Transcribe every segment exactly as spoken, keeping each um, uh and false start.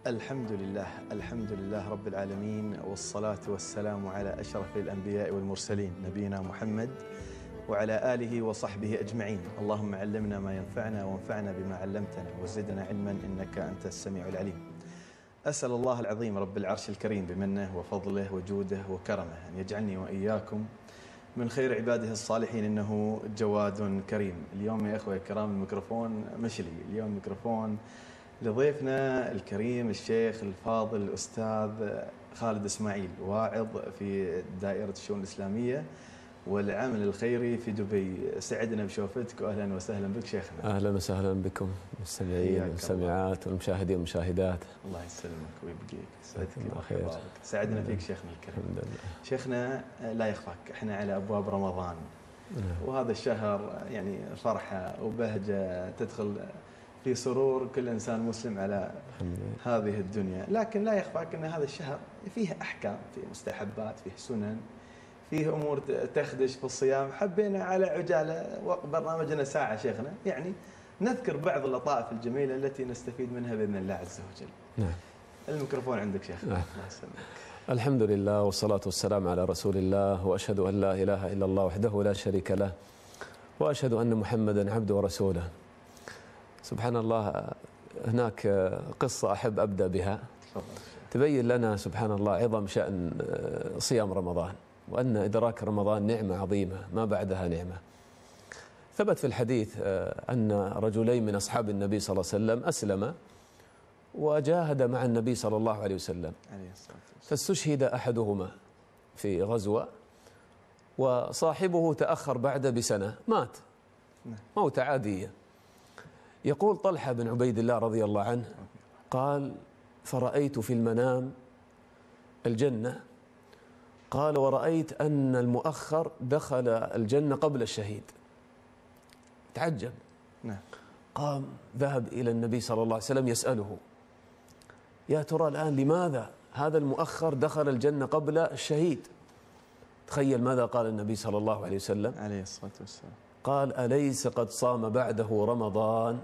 الحمد لله الحمد لله رب العالمين، والصلاة والسلام على أشرف الأنبياء والمرسلين نبينا محمد وعلى آله وصحبه أجمعين. اللهم علمنا ما ينفعنا وانفعنا بما علمتنا وزدنا علما إنك أنت السميع العليم. أسأل الله العظيم رب العرش الكريم بمنه وفضله وجوده وكرمه أن يجعلني وإياكم من خير عباده الصالحين، إنه جواد كريم. اليوم يا إخوة الكرام الميكروفون مشلي، اليوم ميكروفون لضيفنا الكريم الشيخ الفاضل الأستاذ خالد إسماعيل، واعظ في دائرة الشؤون الإسلامية والعمل الخيري في دبي. سعدنا بشوفتك وأهلا وسهلا بك شيخنا. أهلا وسهلا بكم المستمعين والمستمعات والمشاهدين والمشاهدات. الله يسلمك ويبقيك، سعدك الله خير. سعدنا فيك شيخنا الكريم. الحمد لله. شيخنا لا يخفاك احنا على أبواب رمضان، وهذا الشهر يعني فرحة وبهجة تدخل في سرور كل إنسان مسلم على هذه الدنيا، لكن لا يخفاك أن هذا الشهر فيه أحكام، فيه مستحبات، فيه سنن، فيه أمور تخدش في الصيام. حبينا على عجالة برنامجنا ساعة شيخنا يعني نذكر بعض اللطائف الجميلة التي نستفيد منها بإذن الله عز وجل. نعم. الميكروفون عندك شيخنا. نعم. الله يسلمك. الحمد لله والصلاة والسلام على رسول الله، وأشهد أن لا إله إلا الله وحده لا شريك له، وأشهد أن محمدا عبده ورسوله. سبحان الله، هناك قصة أحب أبدأ بها تبين لنا سبحان الله عظم شأن صيام رمضان، وأن إدراك رمضان نعمة عظيمة ما بعدها نعمة. ثبت في الحديث أن رجلين من أصحاب النبي صلى الله عليه وسلم أسلم وجاهد مع النبي صلى الله عليه وسلم، فاستشهد أحدهما في غزوة، وصاحبه تأخر بعد بسنة مات موت عادية. يقول طلحة بن عبيد الله رضي الله عنه قال: فرأيت في المنام الجنة، قال: ورأيت أن المؤخر دخل الجنة قبل الشهيد. تعجب. نعم. قام ذهب إلى النبي صلى الله عليه وسلم يسأله: يا ترى الآن لماذا هذا المؤخر دخل الجنة قبل الشهيد؟ تخيل ماذا قال النبي صلى الله عليه وسلم عليه الصلاة والسلام. قال: أليس قد صام بعده رمضان؟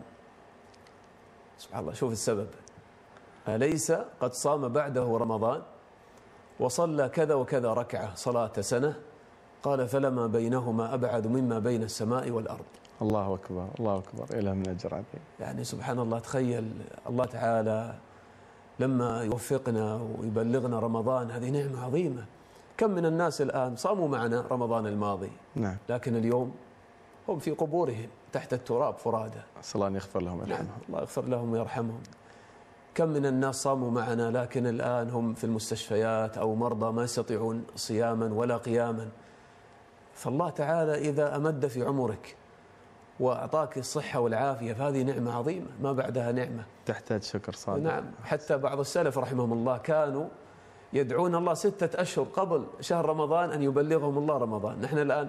سبحان الله، شوف السبب. أليس قد صام بعده رمضان وصلى كذا وكذا ركعة صلاة سنة؟ قال: فلما بينهما أبعد مما بين السماء والأرض. الله أكبر الله أكبر، إله من أجر عظيم. يعني سبحان الله، تخيل الله تعالى لما يوفقنا ويبلغنا رمضان، هذه نعمة عظيمة. كم من الناس الآن صاموا معنا رمضان الماضي، نعم، لكن اليوم هم في قبورهم تحت التراب فرادى. أسأل الله أن يغفر لهم ويرحمهم. نعم. الله يغفر لهم ويرحمهم. كم من الناس صاموا معنا لكن الآن هم في المستشفيات أو مرضى ما يستطيعون صياما ولا قياما. فالله تعالى إذا أمد في عمرك وأعطاك الصحة والعافية فهذه نعمة عظيمة ما بعدها نعمة تحتاج شكر صادق. نعم. حتى بعض السلف رحمهم الله كانوا يدعون الله ستة أشهر قبل شهر رمضان أن يبلغهم الله رمضان. نحن الآن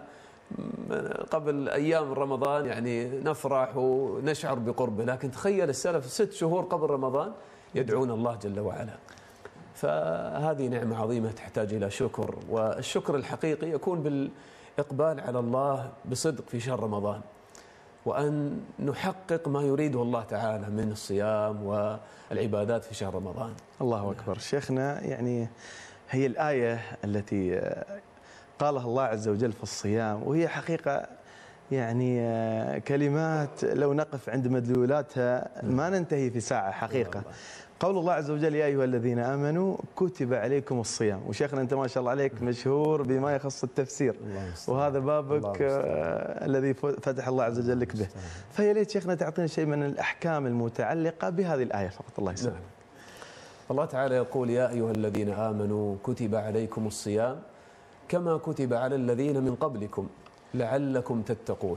قبل أيام رمضان يعني نفرح ونشعر بقربه، لكن تخيل السلف ست شهور قبل رمضان يدعون الله جل وعلا. فهذه نعمة عظيمة تحتاج إلى شكر، والشكر الحقيقي يكون بالإقبال على الله بصدق في شهر رمضان، وأن نحقق ما يريده الله تعالى من الصيام والعبادات في شهر رمضان. الله أكبر. شيخنا، يعني هي الآية التي قالها الله عز وجل في الصيام، وهي حقيقة يعني كلمات لو نقف عند مدلولاتها ما ننتهي في ساعة حقيقة. قول الله عز وجل: يا أيها الذين آمنوا كتب عليكم الصيام. وشيخنا أنت ما شاء الله عليك مشهور بما يخص التفسير، وهذا بابك آه الذي فتح الله عز وجل لك به. فيا ليت شيخنا تعطينا شيء من الأحكام المتعلقة بهذه الآية فقط. الله يسلمك. نعم. الله تعالى يقول: يا أيها الذين آمنوا كتب عليكم الصيام كما كتب على الذين من قبلكم لعلكم تتقون.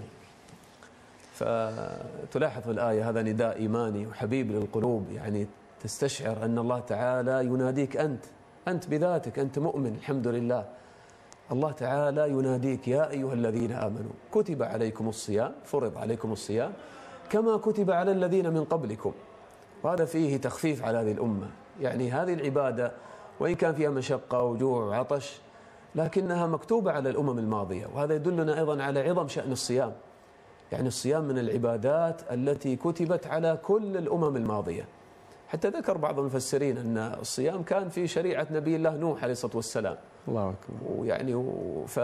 فتلاحظ في الآية هذا نداء إيماني وحبيب للقلوب، يعني تستشعر أن الله تعالى يناديك أنت أنت بذاتك، أنت مؤمن الحمد لله. الله تعالى يناديك: يا أيها الذين آمنوا كتب عليكم الصيام، فرض عليكم الصيام كما كتب على الذين من قبلكم. وهذا فيه تخفيف على هذه الأمة. يعني هذه العبادة وإن كان فيها مشقة وجوع وعطش لكنها مكتوبة على الأمم الماضية، وهذا يدلنا أيضا على عظم شأن الصيام. يعني الصيام من العبادات التي كتبت على كل الأمم الماضية، حتى ذكر بعض المفسرين أن الصيام كان في شريعة نبي الله نوح عليه الصلاة والسلام. الله أكبر. ويعني ف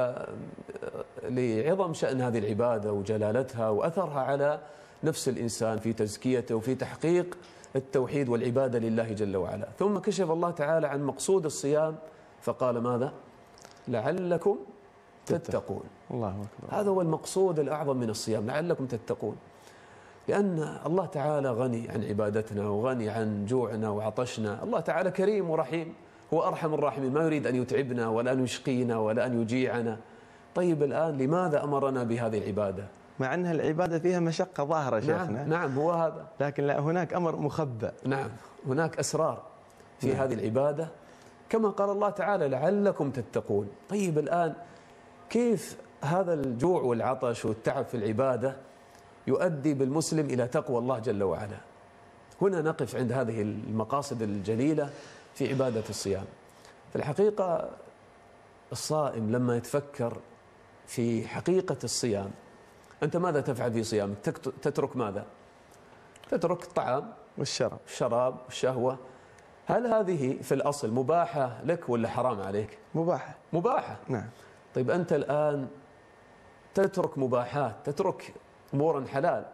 لعظم شأن هذه العبادة وجلالتها وأثرها على نفس الإنسان في تزكيته وفي تحقيق التوحيد والعبادة لله جل وعلا. ثم كشف الله تعالى عن مقصود الصيام فقال ماذا؟ لعلكم تتقون. الله أكبر. هذا هو المقصود الأعظم من الصيام، لعلكم تتقون، لأن الله تعالى غني عن عبادتنا وغني عن جوعنا وعطشنا. الله تعالى كريم ورحيم، هو أرحم الراحمين، ما يريد أن يتعبنا ولا أن يشقينا ولا أن يجيعنا. طيب الآن لماذا أمرنا بهذه العبادة؟ مع أنها العبادة فيها مشقة ظاهرة شيخنا. نعم, نعم هو هذا، لكن لا، هناك أمر مخبأ. نعم هناك أسرار في نعم. هذه العبادة كما قال الله تعالى لعلكم تتقون. طيب الآن كيف هذا الجوع والعطش والتعب في العبادة يؤدي بالمسلم إلى تقوى الله جل وعلا؟ هنا نقف عند هذه المقاصد الجليلة في عبادة الصيام. في الحقيقة الصائم لما يتفكر في حقيقة الصيام، أنت ماذا تفعل في صيامك؟ تترك ماذا؟ تترك الطعام والشراب الشراب والشهوة. هل هذه في الأصل مباحة لك ولا حرام عليك؟ مباحة. مباحة. نعم. طيب أنت الآن تترك مباحات، تترك أمورا حلال،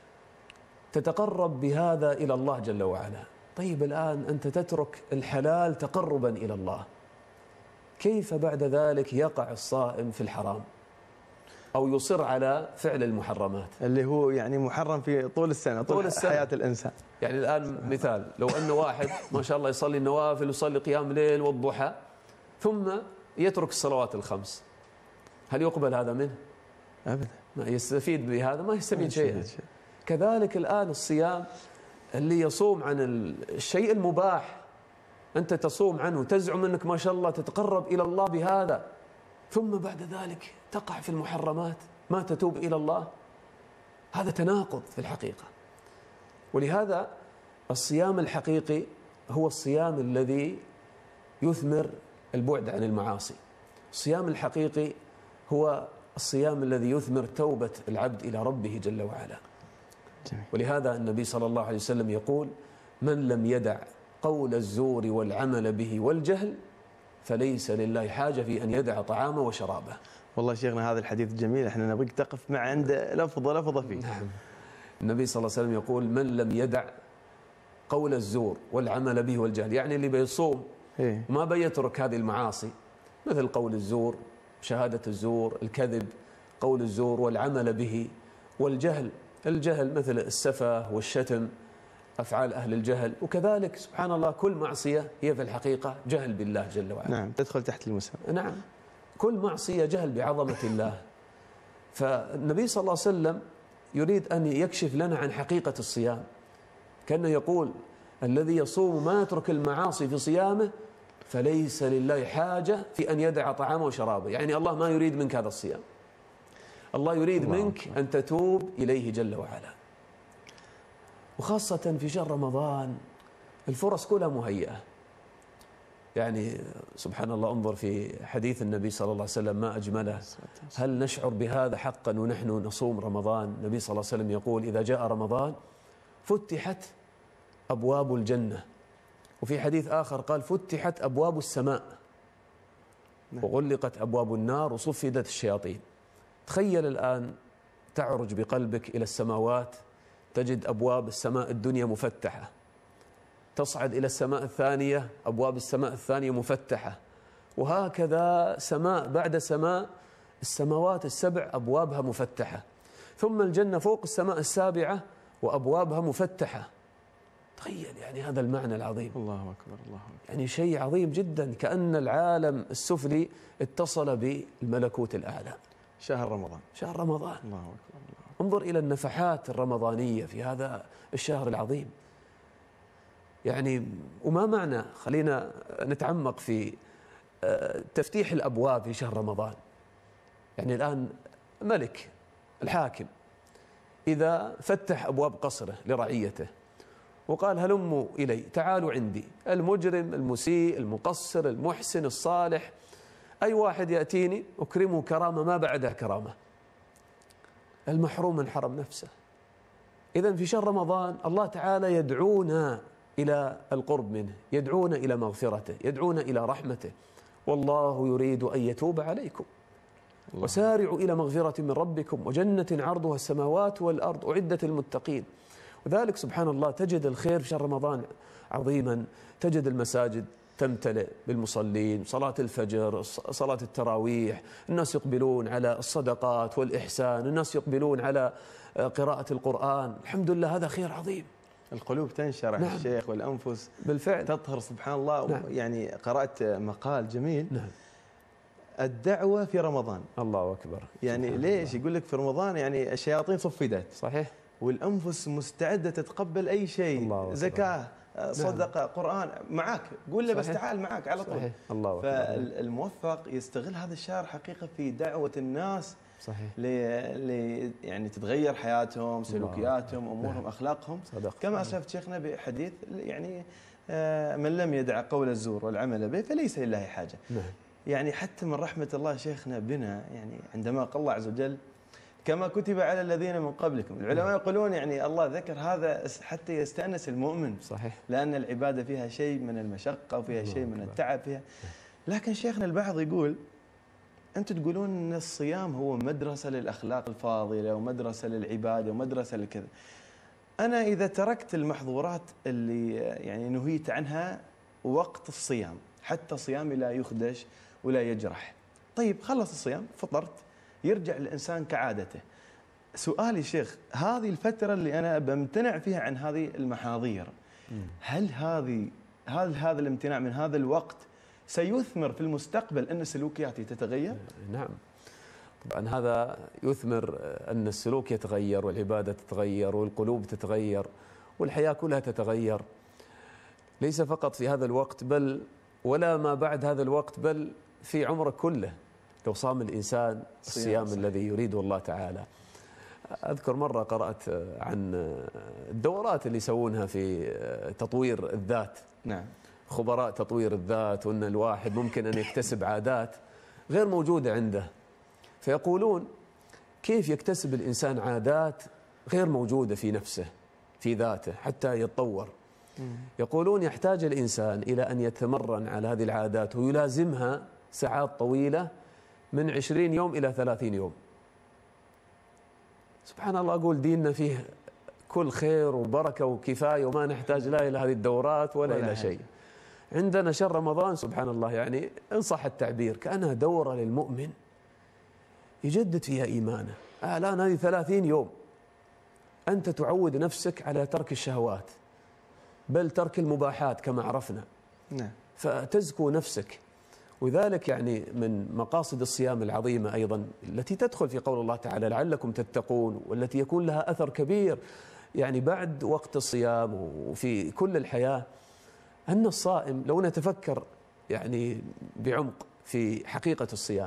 تتقرب بهذا إلى الله جل وعلا. طيب الآن أنت تترك الحلال تقربا إلى الله، كيف بعد ذلك يقع الصائم في الحرام أو يصر على فعل المحرمات اللي هو يعني محرم في طول السنة، طول, طول السنة. حياة الإنسان. يعني الآن مثال، لو أن واحد ما شاء الله يصلي النوافل ويصلي قيام ليل والضحى ثم يترك الصلوات الخمس، هل يقبل هذا منه؟ أبدا. ما يستفيد بهذا، ما يستفيد شيئا. كذلك الآن الصيام اللي يصوم عن الشيء المباح، أنت تصوم عنه تزعم أنك ما شاء الله تتقرب إلى الله بهذا، ثم بعد ذلك تقع في المحرمات ما تتوب إلى الله. هذا تناقض في الحقيقة. ولهذا الصيام الحقيقي هو الصيام الذي يثمر البعد عن المعاصي. الصيام الحقيقي هو الصيام الذي يثمر توبة العبد إلى ربه جل وعلا. ولهذا النبي صلى الله عليه وسلم يقول من لم يدع قول الزور والعمل به والجهل فليس لله حاجة في أن يدع طعامه وشرابه. والله شيخنا هذا الحديث جميل، احنا نبيك تقف مع عند لفظة لفظة فيه. نعم. النبي صلى الله عليه وسلم يقول من لم يدع قول الزور والعمل به والجهل، يعني اللي بيصوم إيه؟ ما بيترك هذه المعاصي مثل قول الزور، شهادة الزور، الكذب، قول الزور والعمل به والجهل. الجهل مثل السفه والشتم، أفعال أهل الجهل. وكذلك سبحان الله كل معصية هي في الحقيقة جهل بالله جل وعلا. نعم، تدخل تحت المسمى. نعم، كل معصية جهل بعظمة الله. فالنبي صلى الله عليه وسلم يريد أن يكشف لنا عن حقيقة الصيام، كأنه يقول الذي يصوم ما يترك المعاصي في صيامه فليس لله حاجة في أن يدع طعامه وشرابه. يعني الله ما يريد منك هذا الصيام، الله يريد الله منك الله. أن تتوب إليه جل وعلا. وخاصة في شهر رمضان الفرص كلها مهيئة. يعني سبحان الله، انظر في حديث النبي صلى الله عليه وسلم ما أجمله. هل نشعر بهذا حقا ونحن نصوم رمضان؟ النبي صلى الله عليه وسلم يقول إذا جاء رمضان فتحت أبواب الجنة، وفي حديث آخر قال فتحت أبواب السماء وغلقت أبواب النار وصفدت الشياطين. تخيل الآن تعرج بقلبك إلى السماوات تجد أبواب السماء الدنيا مفتحة، تصعد إلى السماء الثانية أبواب السماء الثانية مفتحة، وهكذا سماء بعد سماء، السماوات السبع أبوابها مفتحة، ثم الجنة فوق السماء السابعة وأبوابها مفتحة. تخيل يعني هذا المعنى العظيم. الله أكبر الله أكبر. يعني شيء عظيم جدا، كأن العالم السفلي اتصل بالملكوت الأعلى. شهر رمضان، شهر رمضان. الله أكبر الله. انظر إلى النفحات الرمضانية في هذا الشهر العظيم. يعني وما معنى، خلينا نتعمق في تفتيح الأبواب في شهر رمضان. يعني الآن ملك الحاكم إذا فتح أبواب قصره لرعيته وقال هلموا إلي، تعالوا عندي، المجرم المسيء المقصر المحسن الصالح، أي واحد يأتيني أكرمه كرامة ما بعدها كرامة. المحروم من حرم نفسه. إذن في شهر رمضان الله تعالى يدعونا إلى القرب منه، يدعون إلى مغفرته، يدعون إلى رحمته. والله يريد أن يتوب عليكم وسارعوا إلى مغفرة من ربكم وجنة عرضها السماوات والأرض أعدت للمتقين. وذلك سبحان الله تجد الخير في شهر رمضان عظيما، تجد المساجد تمتلئ بالمصلين، صلاة الفجر، صلاة التراويح، الناس يقبلون على الصدقات والإحسان، الناس يقبلون على قراءة القرآن. الحمد لله هذا خير عظيم. القلوب تنشرح. نعم. الشيخ، والأنفس بالفعل تطهر سبحان الله. نعم. يعني قرأت مقال جميل. نعم. الدعوة في رمضان. الله أكبر. يعني ليش الله. يقول لك في رمضان يعني الشياطين صفدت. صحيح. والأنفس مستعدة تتقبل أي شيء، زكاة، صدقة، نعم. قرآن، معك، قول له بس تعال معك على طول. صحيح. الله أكبر. فالموفق يستغل هذا الشهر حقيقة في دعوة الناس. صحيح. ل يعني تتغير حياتهم، سلوكياتهم، امورهم، نعم. اخلاقهم. صدق. كما اسلفت شيخنا بحديث يعني من لم يدع قول الزور والعمل به فليس لله حاجه. نعم. يعني حتى من رحمه الله شيخنا بنا، يعني عندما قال الله عز وجل كما كتب على الذين من قبلكم، العلماء نعم. يقولون يعني الله ذكر هذا حتى يستأنس المؤمن. صحيح. لأن العبادة فيها شيء من المشقة وفيها شيء من التعب فيها. لكن شيخنا البعض يقول أنتم تقولون أن الصيام هو مدرسة للأخلاق الفاضلة ومدرسة للعبادة ومدرسة لكذا. أنا إذا تركت المحظورات اللي يعني نهيت عنها وقت الصيام، حتى صيامي لا يخدش ولا يجرح، طيب خلص الصيام، فطرت، يرجع الإنسان كعادته. سؤالي شيخ، هذه الفترة اللي أنا بمتنع فيها عن هذه المحاذير، هل هذه هل هذا الامتناع من هذا الوقت سيثمر في المستقبل أن سلوكياتي تتغير؟ نعم طبعا هذا يثمر أن السلوك يتغير والعبادة تتغير والقلوب تتغير والحياة كلها تتغير، ليس فقط في هذا الوقت بل ولا ما بعد هذا الوقت، بل في عمرك كله لو صام الإنسان الصيام الذي يريده الله تعالى. أذكر مرة قرأت عن الدورات اللي يسوونها في تطوير الذات. نعم. خبراء تطوير الذات، وأن الواحد ممكن أن يكتسب عادات غير موجودة عنده، فيقولون كيف يكتسب الإنسان عادات غير موجودة في نفسه في ذاته حتى يتطور. يقولون يحتاج الإنسان إلى أن يتمرن على هذه العادات ويلازمها ساعات طويلة من عشرين يوم إلى ثلاثين يوم. سبحان الله، أقول ديننا فيه كل خير وبركة وكفاية وما نحتاج لا إلى هذه الدورات ولا, ولا إلى شيء. عندنا شهر رمضان سبحان الله يعني إن صح التعبير كأنها دورة للمؤمن يجدد فيها إيمانه. الآن هذه ثلاثين يوم أنت تعود نفسك على ترك الشهوات بل ترك المباحات كما عرفنا. نعم. فتزكو نفسك، وذلك يعني من مقاصد الصيام العظيمة أيضا التي تدخل في قول الله تعالى لعلكم تتقون، والتي يكون لها أثر كبير يعني بعد وقت الصيام وفي كل الحياة، أن الصائم لو نتفكر يعني بعمق في حقيقة الصيام،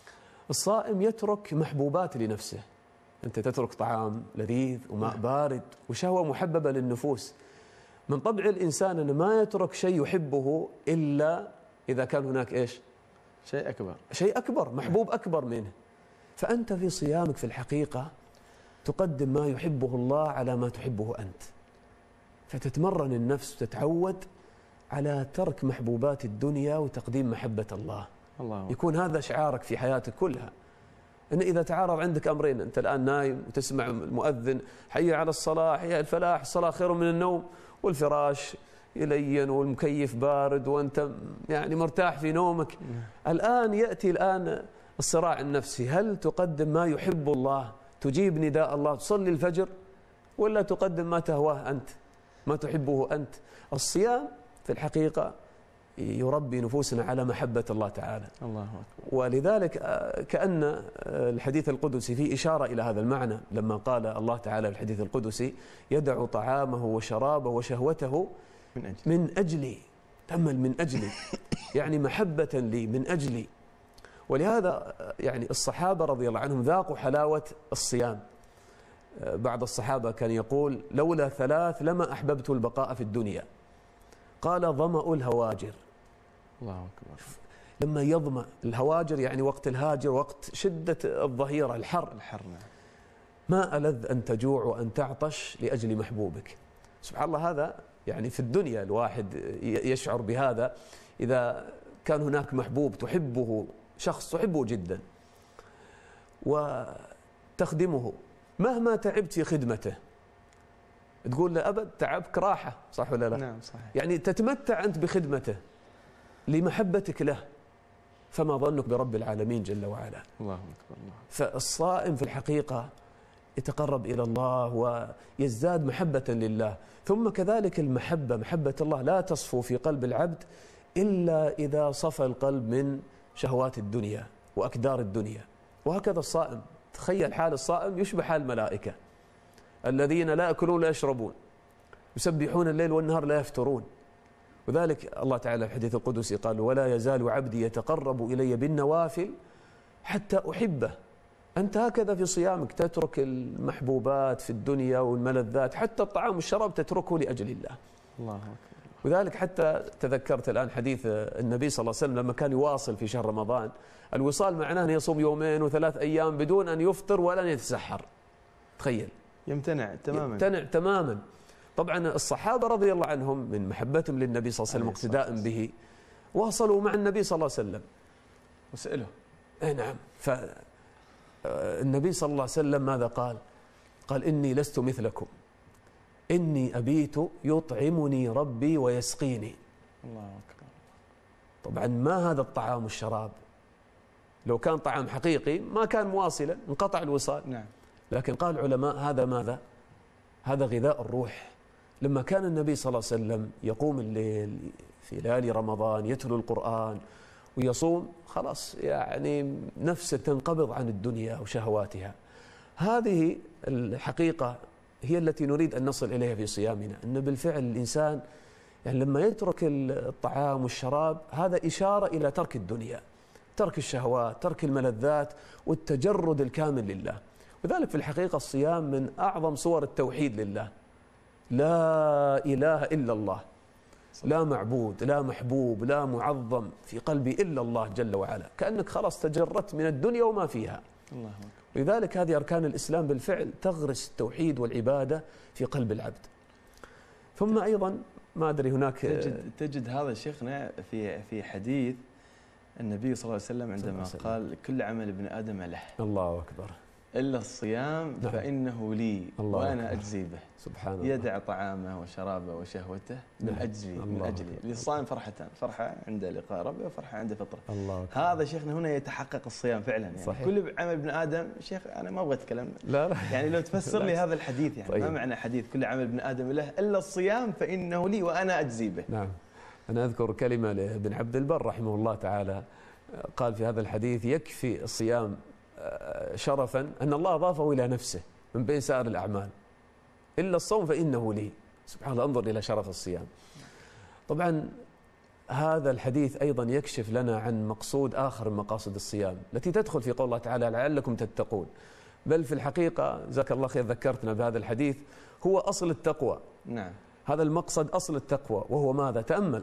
الصائم يترك محبوبات لنفسه. أنت تترك طعام لذيذ وماء بارد وشهوة محببة للنفوس. من طبع الإنسان أنه ما يترك شيء يحبه إلا إذا كان هناك إيش؟ شيء أكبر، شيء أكبر، محبوب أكبر منه. فأنت في صيامك في الحقيقة تقدم ما يحبه الله على ما تحبه أنت، فتتمرن النفس وتتعود على ترك محبوبات الدنيا وتقديم محبة الله. الله يكون هذا شعارك في حياتك كلها. إن إذا تعارض عندك أمرين، أنت الآن نايم وتسمع المؤذن حي على الصلاة حي على الفلاح، الصلاة خير من النوم، والفراش يلين والمكيف بارد وأنت يعني مرتاح في نومك. الآن يأتي الآن الصراع النفسي، هل تقدم ما يحب الله، تجيب نداء الله، تصلي الفجر، ولا تقدم ما تهواه أنت، ما تحبه أنت؟ الصيام في الحقيقة يربي نفوسنا على محبة الله تعالى. الله أكبر. ولذلك كأن الحديث القدسي فيه إشارة إلى هذا المعنى، لما قال الله تعالى في الحديث القدسي يدع طعامه وشرابه وشهوته من أجلي، من أجلي، تأمل، من أجلي يعني محبة لي، من أجلي. ولهذا يعني الصحابة رضي الله عنهم ذاقوا حلاوة الصيام. بعض الصحابة كان يقول لولا ثلاث لما أحببت البقاء في الدنيا. قال ظمأ الهواجر. الله أكبر. لما يظمأ الهواجر يعني وقت الهاجر، وقت شدة الظهيرة، الحر الحر ما ألذ أن تجوع وأن تعطش لأجل محبوبك. سبحان الله، هذا يعني في الدنيا الواحد يشعر بهذا إذا كان هناك محبوب تحبه، شخص تحبه جدا وتخدمه، مهما تعبت في خدمته تقول له أبد تعبك راحة، صح ولا لا؟ نعم صحيح. يعني تتمتع أنت بخدمته لمحبتك له، فما ظنك برب العالمين جل وعلا. الله أكبر. الله. فالصائم في الحقيقة يتقرب إلى الله ويزداد محبة لله. ثم كذلك المحبة، محبة الله لا تصفو في قلب العبد إلا إذا صفى القلب من شهوات الدنيا وأكدار الدنيا. وهكذا الصائم، تخيل حال الصائم يشبه حال الملائكة الذين لا يأكلون ولا يشربون، يسبحون الليل والنهار لا يفترون. وذلك الله تعالى في الحديث القدسي قال: ولا يزال عبدي يتقرب إلي بالنوافل حتى أحبه. أنت هكذا في صيامك تترك المحبوبات في الدنيا والملذات، حتى الطعام والشراب تتركه لأجل الله. الله أكبر. وذلك حتى تذكرت الآن حديث النبي صلى الله عليه وسلم لما كان يواصل في شهر رمضان. الوصال معناه أن يصوم يومين وثلاث أيام بدون أن يفطر ولا أن يتسحر. تخيل، يمتنع تماما. يمتنع تماما. طبعا الصحابة رضي الله عنهم من محبتهم للنبي صلى الله عليه وسلم واقتداء به واصلوا مع النبي صلى الله عليه وسلم وسأله. اي نعم. فالنبي صلى الله عليه وسلم ماذا قال؟ قال: إني لست مثلكم، إني أبيت يطعمني ربي ويسقيني. الله أكبر. طبعا ما هذا الطعام والشراب، لو كان طعام حقيقي ما كان مواصلا، انقطع الوصال. نعم. لكن قال العلماء هذا ماذا؟ هذا غذاء الروح. لما كان النبي صلى الله عليه وسلم يقوم الليل في ليالي رمضان يتلو القرآن ويصوم، خلاص يعني نفسه تنقبض عن الدنيا وشهواتها. هذه الحقيقة هي التي نريد أن نصل إليها في صيامنا، أن بالفعل الإنسان يعني لما يترك الطعام والشراب هذا إشارة إلى ترك الدنيا، ترك الشهوات، ترك الملذات، والتجرد الكامل لله. وذلك في الحقيقة الصيام من أعظم صور التوحيد لله. لا إله إلا الله، لا معبود، لا محبوب، لا معظم في قلبي إلا الله جل وعلا، كأنك خلاص تجردت من الدنيا وما فيها. الله أكبر. لذلك هذه أركان الإسلام بالفعل تغرس التوحيد والعبادة في قلب العبد. ثم أيضا ما أدري هناك تجد, تجد هذا شيخنا في في حديث النبي صلى الله عليه وسلم عندما قال: كل عمل ابن آدم له الله أكبر إلا الصيام نعم. فإنه لي وأنا أكبر. أجزي به. سبحان الله. يدع طعامه وشرابه وشهوته من نعم. أجلي من أجلي. للصائم فرحتان، فرحة عند لقاء ربه وفرحة عند فطره. الله أكبر. هذا شيخنا هنا يتحقق الصيام فعلا يعني. صحيح. كل عمل ابن آدم، شيخ أنا ما أبغى أتكلم، لا لا يعني لو تفسر لي هذا الحديث يعني طيب. ما معنى حديث كل عمل ابن آدم له إلا الصيام فإنه لي وأنا أجزي به؟ نعم. أنا أذكر كلمة لابن عبد البر رحمه الله تعالى، قال في هذا الحديث: يكفي الصيام شرفا أن الله أضافه إلى نفسه من بين سائر الأعمال، إلا الصوم فإنه لي. سبحان الله، انظر إلى شرف الصيام. طبعا هذا الحديث أيضا يكشف لنا عن مقصود آخر من مقاصد الصيام التي تدخل في قول الله تعالى: لعلكم تتقون. بل في الحقيقة جزاك الله خير ذكرتنا بهذا الحديث، هو أصل التقوى. نعم. هذا المقصد أصل التقوى، وهو ماذا؟ تأمل.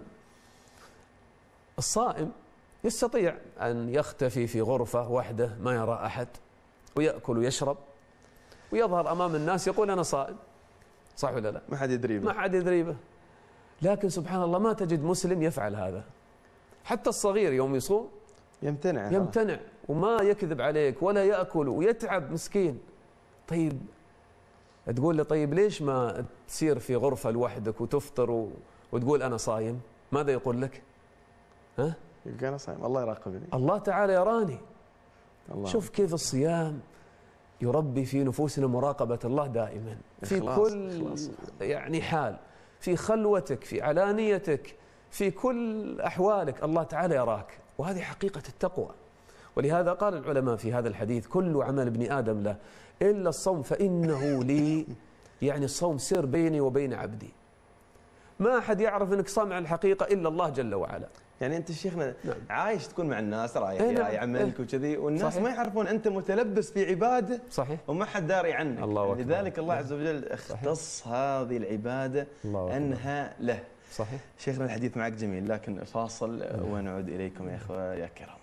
الصائم يستطيع أن يختفي في غرفة وحده ما يرى أحد ويأكل ويشرب ويظهر أمام الناس يقول أنا صائم، صح ولا لا؟ ما حد يدري به. ما حد يدري به. لكن سبحان الله ما تجد مسلم يفعل هذا. حتى الصغير يوم يصوم يمتنع يمتنع وما يكذب عليك ولا يأكل ويتعب مسكين. طيب تقول له طيب ليش ما تسير في غرفة لوحدك وتفطر وتقول أنا صايم؟ ماذا يقول لك؟ ها؟ يقول أنا صايم، الله يراقبني، الله تعالى يراني. الله. شوف كيف الصيام يربي في نفوسنا مراقبة الله دائما في كل خلاص. يعني حال، في خلوتك، في علانيتك، في كل أحوالك الله تعالى يراك، وهذه حقيقة التقوى. ولهذا قال العلماء في هذا الحديث: كل عمل ابن آدم له إلا الصوم فإنه لي. يعني الصوم سر بيني وبين عبدي، ما أحد يعرف أنك صام على الحقيقة إلا الله جل وعلا. يعني أنت شيخنا نعم. عايش تكون مع الناس رايح ايه جاي عملك ايه وكذي، والناس صحيح. ما يعرفون أنت متلبس في عبادة صحيح. وما حد داري عنك. الله يعني لذلك الله عز وجل اختص صحيح. هذه العبادة أنها له. صحيح. شيخنا الحديث معك جميل، لكن فاصل ونعود إليكم يا إخوة يا كرام.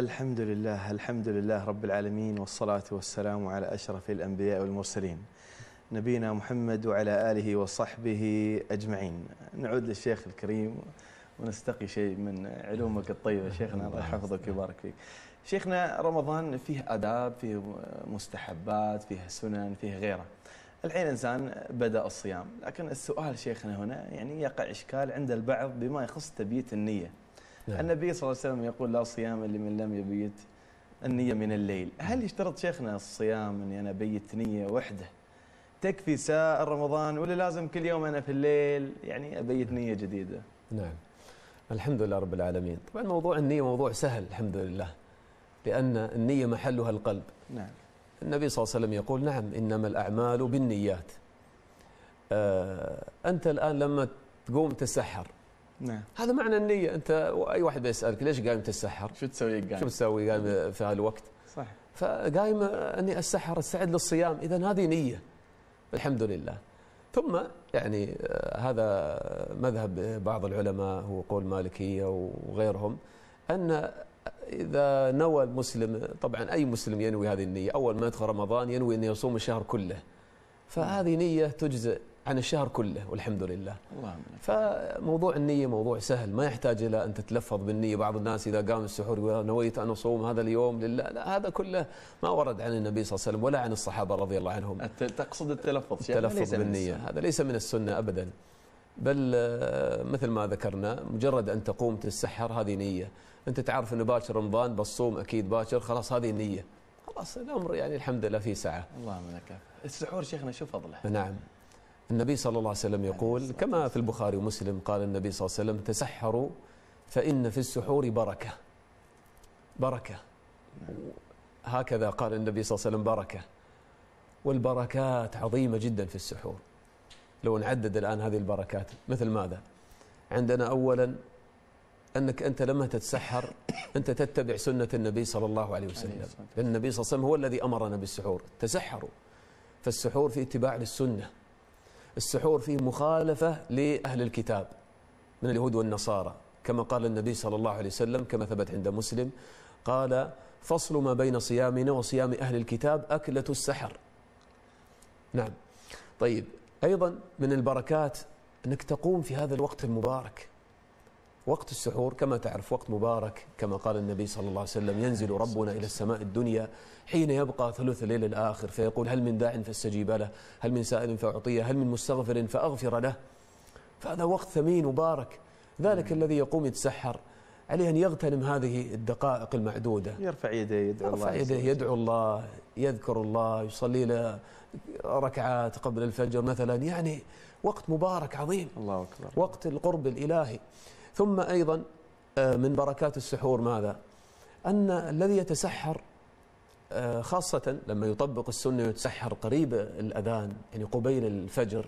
الحمد لله الحمد لله رب العالمين، والصلاة والسلام على أشرف الأنبياء والمرسلين نبينا محمد وعلى آله وصحبه أجمعين. نعود للشيخ الكريم ونستقي شيء من علومك الطيبة شيخنا، الله يحفظك ويبارك فيك. شيخنا، رمضان فيه آداب، فيه مستحبات، فيه سنن، فيه غيره. الحين إنسان بدأ الصيام، لكن السؤال شيخنا هنا يعني يقع إشكال عند البعض بما يخص تبييت النية. نعم. النبي صلى الله عليه وسلم يقول لا صيام لمن لم يبيت النية من الليل. هل يشترط شيخنا الصيام أني أنا أبيت نية وحده تكفي سائر رمضان، ولا لازم كل يوم أنا في الليل يعني أبيت نية جديدة؟ نعم، الحمد لله رب العالمين. طبعا موضوع النية موضوع سهل الحمد لله، لأن النية محلها القلب. نعم. النبي صلى الله عليه وسلم يقول نعم إنما الأعمال بالنيات. آه أنت الآن لما تقوم تسحر، نعم، هذا معنى النية. أنت أي واحد بيسألك ليش قايم تسحر؟ شو تسوي قايم؟ شو تسوي قايم في هالوقت؟ صح. فقايم أني أسحر أستعد للصيام، إذا هذه نية الحمد لله. ثم يعني آه هذا مذهب بعض العلماء، هو قول مالكية وغيرهم، أن إذا نوى المسلم، طبعا أي مسلم ينوي هذه النية أول ما يدخل رمضان، ينوي أن يصوم الشهر كله، فهذه نية تجزئ عن الشهر كله والحمد لله. اللهم. فموضوع النية موضوع سهل، ما يحتاج إلى أن تتلفظ بالنية. بعض الناس إذا قام السحور يقول نويت أن أصوم هذا اليوم لله، لا، هذا كله ما ورد عن النبي صلى الله عليه وسلم ولا عن الصحابة رضي الله عنهم. تقصد التلفظ؟ التلفظ بالنية هذا ليس من السنة أبدا، بل مثل ما ذكرنا مجرد أن تقوم تتسحر هذه نية. أنت تعرف أنه باكر رمضان بصوم أكيد باكر، خلاص هذه النية، خلاص الأمر يعني الحمد لله في سعة. اللهم لك. السحور شيخنا شو فضله؟ نعم، النبي صلى الله عليه وسلم يقول كما في البخاري ومسلم، قال النبي صلى الله عليه وسلم تسحروا فإن في السحور بركة. بركة، هكذا قال النبي صلى الله عليه وسلم، بركة. والبركات عظيمة جدا في السحور. لو نعدد الآن هذه البركات مثل ماذا؟ عندنا أولا أنك أنت لما تتسحر أنت تتبع سنة النبي صلى الله عليه وسلم، لأن النبي صلى الله عليه وسلم هو الذي أمرنا بالسحور، تسحروا. فالسحور فيه اتباع للسنة، السحور فيه مخالفة لأهل الكتاب من اليهود والنصارى، كما قال النبي صلى الله عليه وسلم كما ثبت عند مسلم، قال فصل ما بين صيامنا وصيام أهل الكتاب أكلة السحر. نعم. طيب، أيضا من البركات أنك تقوم في هذا الوقت المبارك. وقت السحور كما تعرف وقت مبارك، كما قال النبي صلى الله عليه وسلم ينزل ربنا إلى السماء الدنيا حين يبقى ثلث الليل الآخر فيقول هل من داع فاستجيب له، هل من سائل فأعطيه، هل من مستغفر فأغفر له. فهذا وقت ثمين مبارك. ذلك الذي يقوم يتسحر عليه أن يغتنم هذه الدقائق المعدودة، يرفع يديه، يدعو الله، يرفع يديه يدعو الله، يذكر الله، يصلي له ركعات قبل الفجر مثلا، يعني وقت مبارك عظيم. الله أكبر. وقت القرب الإلهي. ثم أيضا من بركات السحور ماذا؟ أن الذي يتسحر خاصة لما يطبق السنة ويتسحر قريب الأذان يعني قبيل الفجر،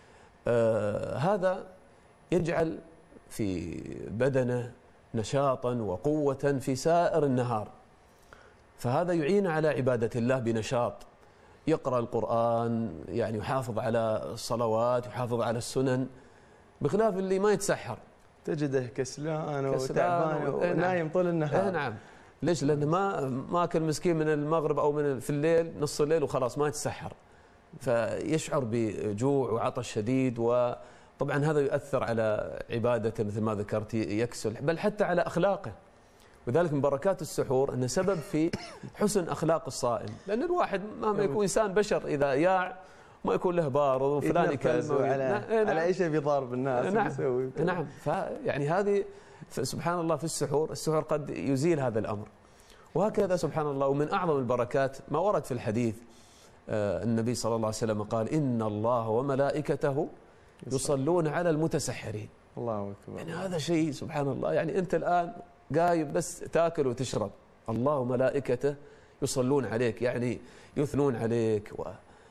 آه هذا يجعل في بدنه نشاطا وقوة في سائر النهار، فهذا يعين على عبادة الله بنشاط، يقرأ القرآن، يعني يحافظ على الصلوات، يحافظ على السنن، بخلاف اللي ما يتسحر تجده كسلان وتعبان ونايم طول النهار. نعم. ليش؟ لأنه ما ما أكل مسكين من المغرب أو من في الليل نص الليل وخلاص ما يتسحر، فيشعر بجوع وعطش شديد، وطبعا هذا يؤثر على عبادته مثل ما ذكرت، يكسل، بل حتى على أخلاقه. وذلك من بركات السحور أنه سبب في حسن أخلاق الصائم، لأن الواحد مهما يكون إنسان بشر إذا ياع ما يكون له بارض وفلان يكلمه على نعم. على اي شيء بيضارب الناس. نعم. يسوي نعم. فيعني هذه سبحان الله في السحور، السحور قد يزيل هذا الأمر. وهكذا سبحان الله. ومن أعظم البركات ما ورد في الحديث، آه النبي صلى الله عليه وسلم قال إن الله وملائكته يصلون على المتسحرين. الله أكبر. يعني هذا شيء سبحان الله. يعني أنت الآن قايم بس تاكل وتشرب، الله وملائكته يصلون عليك، يعني يثنون عليك، و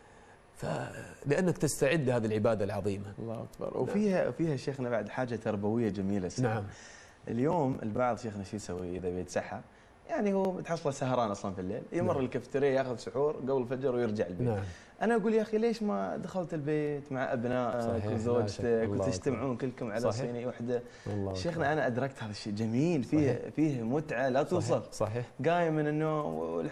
فلأنك تستعد لهذه العبادة العظيمة. الله أكبر. وفيها فيها شيخنا بعد حاجة تربوية جميلة. نعم. اليوم البعض شيخنا شو يسوي إذا بيتسحر؟ يعني هو تحصله سهران أصلا في الليل، يمر الكافتيريا ياخذ سحور قبل الفجر ويرجع البيت. نعم. انا اقول يا اخي ليش ما دخلت البيت مع ابنائك وزوجتك وتجتمعون كلكم على صينيه واحده؟ شيخنا انا ادركت هذا الشيء جميل، فيه صحيح. فيه متعه لا توصف. صحيح. قايم من النوم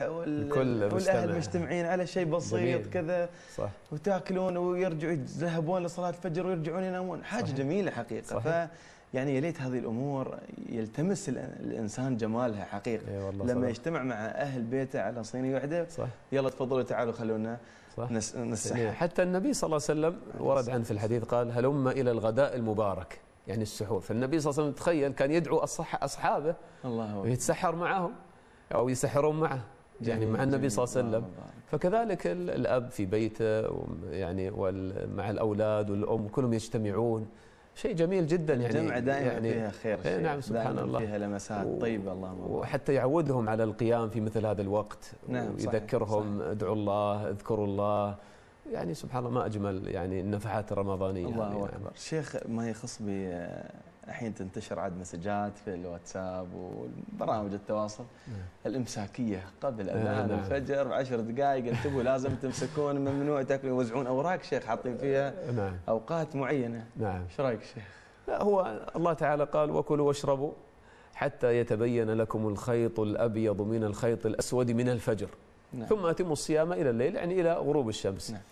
والاهل مجتمعين على شيء بسيط كذا، صح. وتاكلون ويرجعوا يذهبون لصلاه الفجر ويرجعون ينامون، حاجه صحيح. جميله حقيقه. ف يعني يا ليت هذه الامور يلتمس الانسان جمالها حقيقه لما صراحة. يجتمع مع اهل بيته على صينيه واحده. صح. يلا تفضلوا تعالوا خلونا نس نسحر. حتى النبي صلى الله عليه وسلم ورد عنه في الحديث قال هلم الى الغداء المبارك، يعني السحور. فالنبي صلى الله عليه وسلم تخيل كان يدعو اصحابه الله ويتسحر معهم او يسحرون معه، يعني مع النبي صلى الله عليه وسلم. فكذلك الاب في بيته يعني مع الاولاد والام كلهم يجتمعون، شيء جميل جدا. يعني الجمعة دائما يعني فيها خير. إيه نعم سبحان الله، فيها لمسات و... طيبة اللهم بارك. وحتى يعودهم على القيام في مثل هذا الوقت. نعم ويذكرهم صحيح. ادعوا الله، اذكروا الله، يعني سبحان الله ما أجمل يعني النفحات الرمضانية. الله يعني أكبر. نعم. شيخ ما يخص ب الحين تنتشر عاد مسجات في الواتساب وبرامج التواصل نعم. الامساكيه قبل اذان نعم. الفجر بعشر دقائق انتبهوا لازم تمسكون، ممنوع تاكلون، يوزعون اوراق شيخ حاطين فيها نعم. اوقات معينه. نعم ايش رايك شيخ؟ لا هو الله تعالى قال وكلوا واشربوا حتى يتبين لكم الخيط الابيض من الخيط الاسود من الفجر نعم. ثم اتموا الصيام الى الليل، يعني الى غروب الشمس. نعم.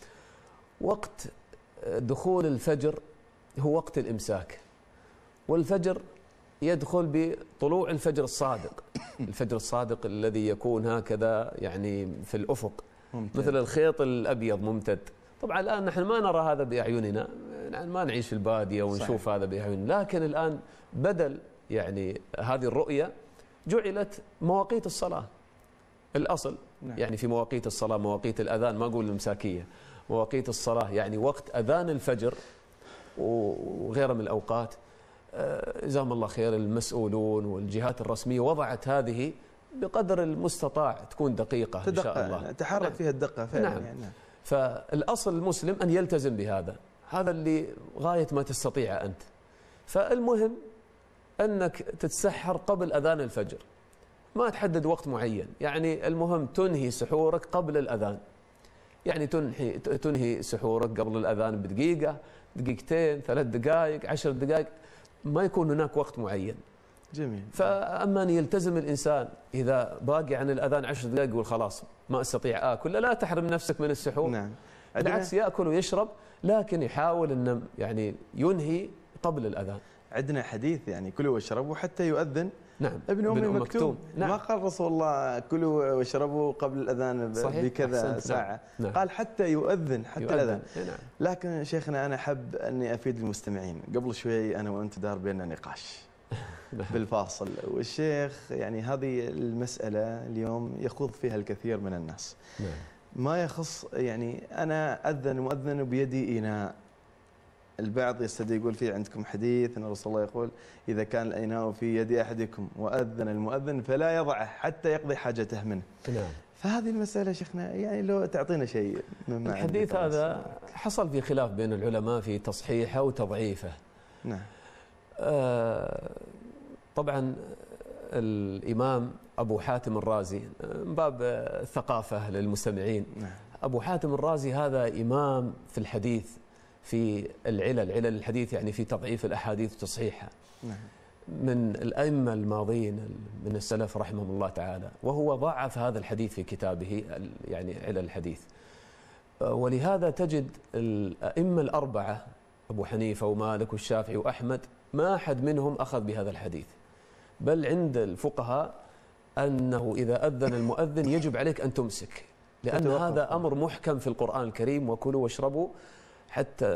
وقت دخول الفجر هو وقت الامساك، والفجر يدخل بطلوع الفجر الصادق. الفجر الصادق الذي يكون هكذا يعني في الأفق ممتد. مثل الخيط الأبيض ممتد. طبعا الآن نحن ما نرى هذا بأعيننا، يعني ما نعيش في البادية ونشوف صحيح. هذا بأعيننا، لكن الآن بدل يعني هذه الرؤية جعلت مواقيت الصلاة. الأصل نعم. يعني في مواقيت الصلاة مواقيت الأذان، ما أقول الإمساكية، مواقيت الصلاة يعني وقت أذان الفجر وغيره من الأوقات. جزاهم الله خير المسؤولون والجهات الرسمية وضعت هذه بقدر المستطاع تكون دقيقة إن شاء الله، تحرك نعم. فيها الدقة فعلا. نعم. يعني. فالأصل المسلم أن يلتزم بهذا، هذا اللي غاية ما تستطيع أنت. فالمهم أنك تتسحر قبل أذان الفجر، ما تحدد وقت معين، يعني المهم تنهي سحورك قبل الأذان، يعني تنهي تنهي سحورك قبل الأذان بدقيقة، دقيقتين، ثلاث دقائق، عشر دقائق، ما يكون هناك وقت معين. جميل. فأما أن يلتزم الإنسان إذا باقي عن الأذان عشر دقائق يقول خلاص ما أستطيع آكل، لا تحرم نفسك من السحور. نعم. بالعكس يأكل ويشرب، لكن يحاول أن يعني ينهي قبل الأذان. عندنا حديث يعني كلوا واشربوا حتى يؤذن نعم. ابن أم مكتوم, مكتوم. نعم. ما قال رسول الله كلوا واشربوا قبل الأذان بكذا ساعة. نعم. قال حتى يؤذن حتى يؤذن. الأذان. نعم. لكن شيخنا أنا أحب أني أفيد المستمعين. قبل شوي أنا وأنت دار بيننا نقاش بالفاصل، والشيخ يعني هذه المسألة اليوم يخوض فيها الكثير من الناس. نعم. ما يخص يعني أنا أذن مؤذن بيدي إناء، البعض يستدعي يقول في عندكم حديث أن رسول الله يقول إذا كان الإناء في يد أحدكم وأذن المؤذن فلا يضعه حتى يقضي حاجته منه. نعم. فهذه المسألة شيخنا يعني لو تعطينا شيء مما الحديث هذا حصل في خلاف بين العلماء في تصحيحه وتضعيفه. نعم. آه طبعا الإمام أبو حاتم الرازي من باب الثقافة للمستمعين. نعم. أبو حاتم الرازي هذا إمام في الحديث في العلل، علل الحديث يعني في تضعيف الأحاديث وتصحيحها. نعم. من الأئمة الماضين من السلف رحمهم الله تعالى، وهو ضعف هذا الحديث في كتابه يعني علل الحديث. ولهذا تجد الأئمة الأربعة أبو حنيفة ومالك والشافعي وأحمد ما أحد منهم أخذ بهذا الحديث، بل عند الفقهاء أنه إذا أذن المؤذن يجب عليك أن تمسك، لأن هذا أمر محكم في القرآن الكريم، وكلوا واشربوا حتى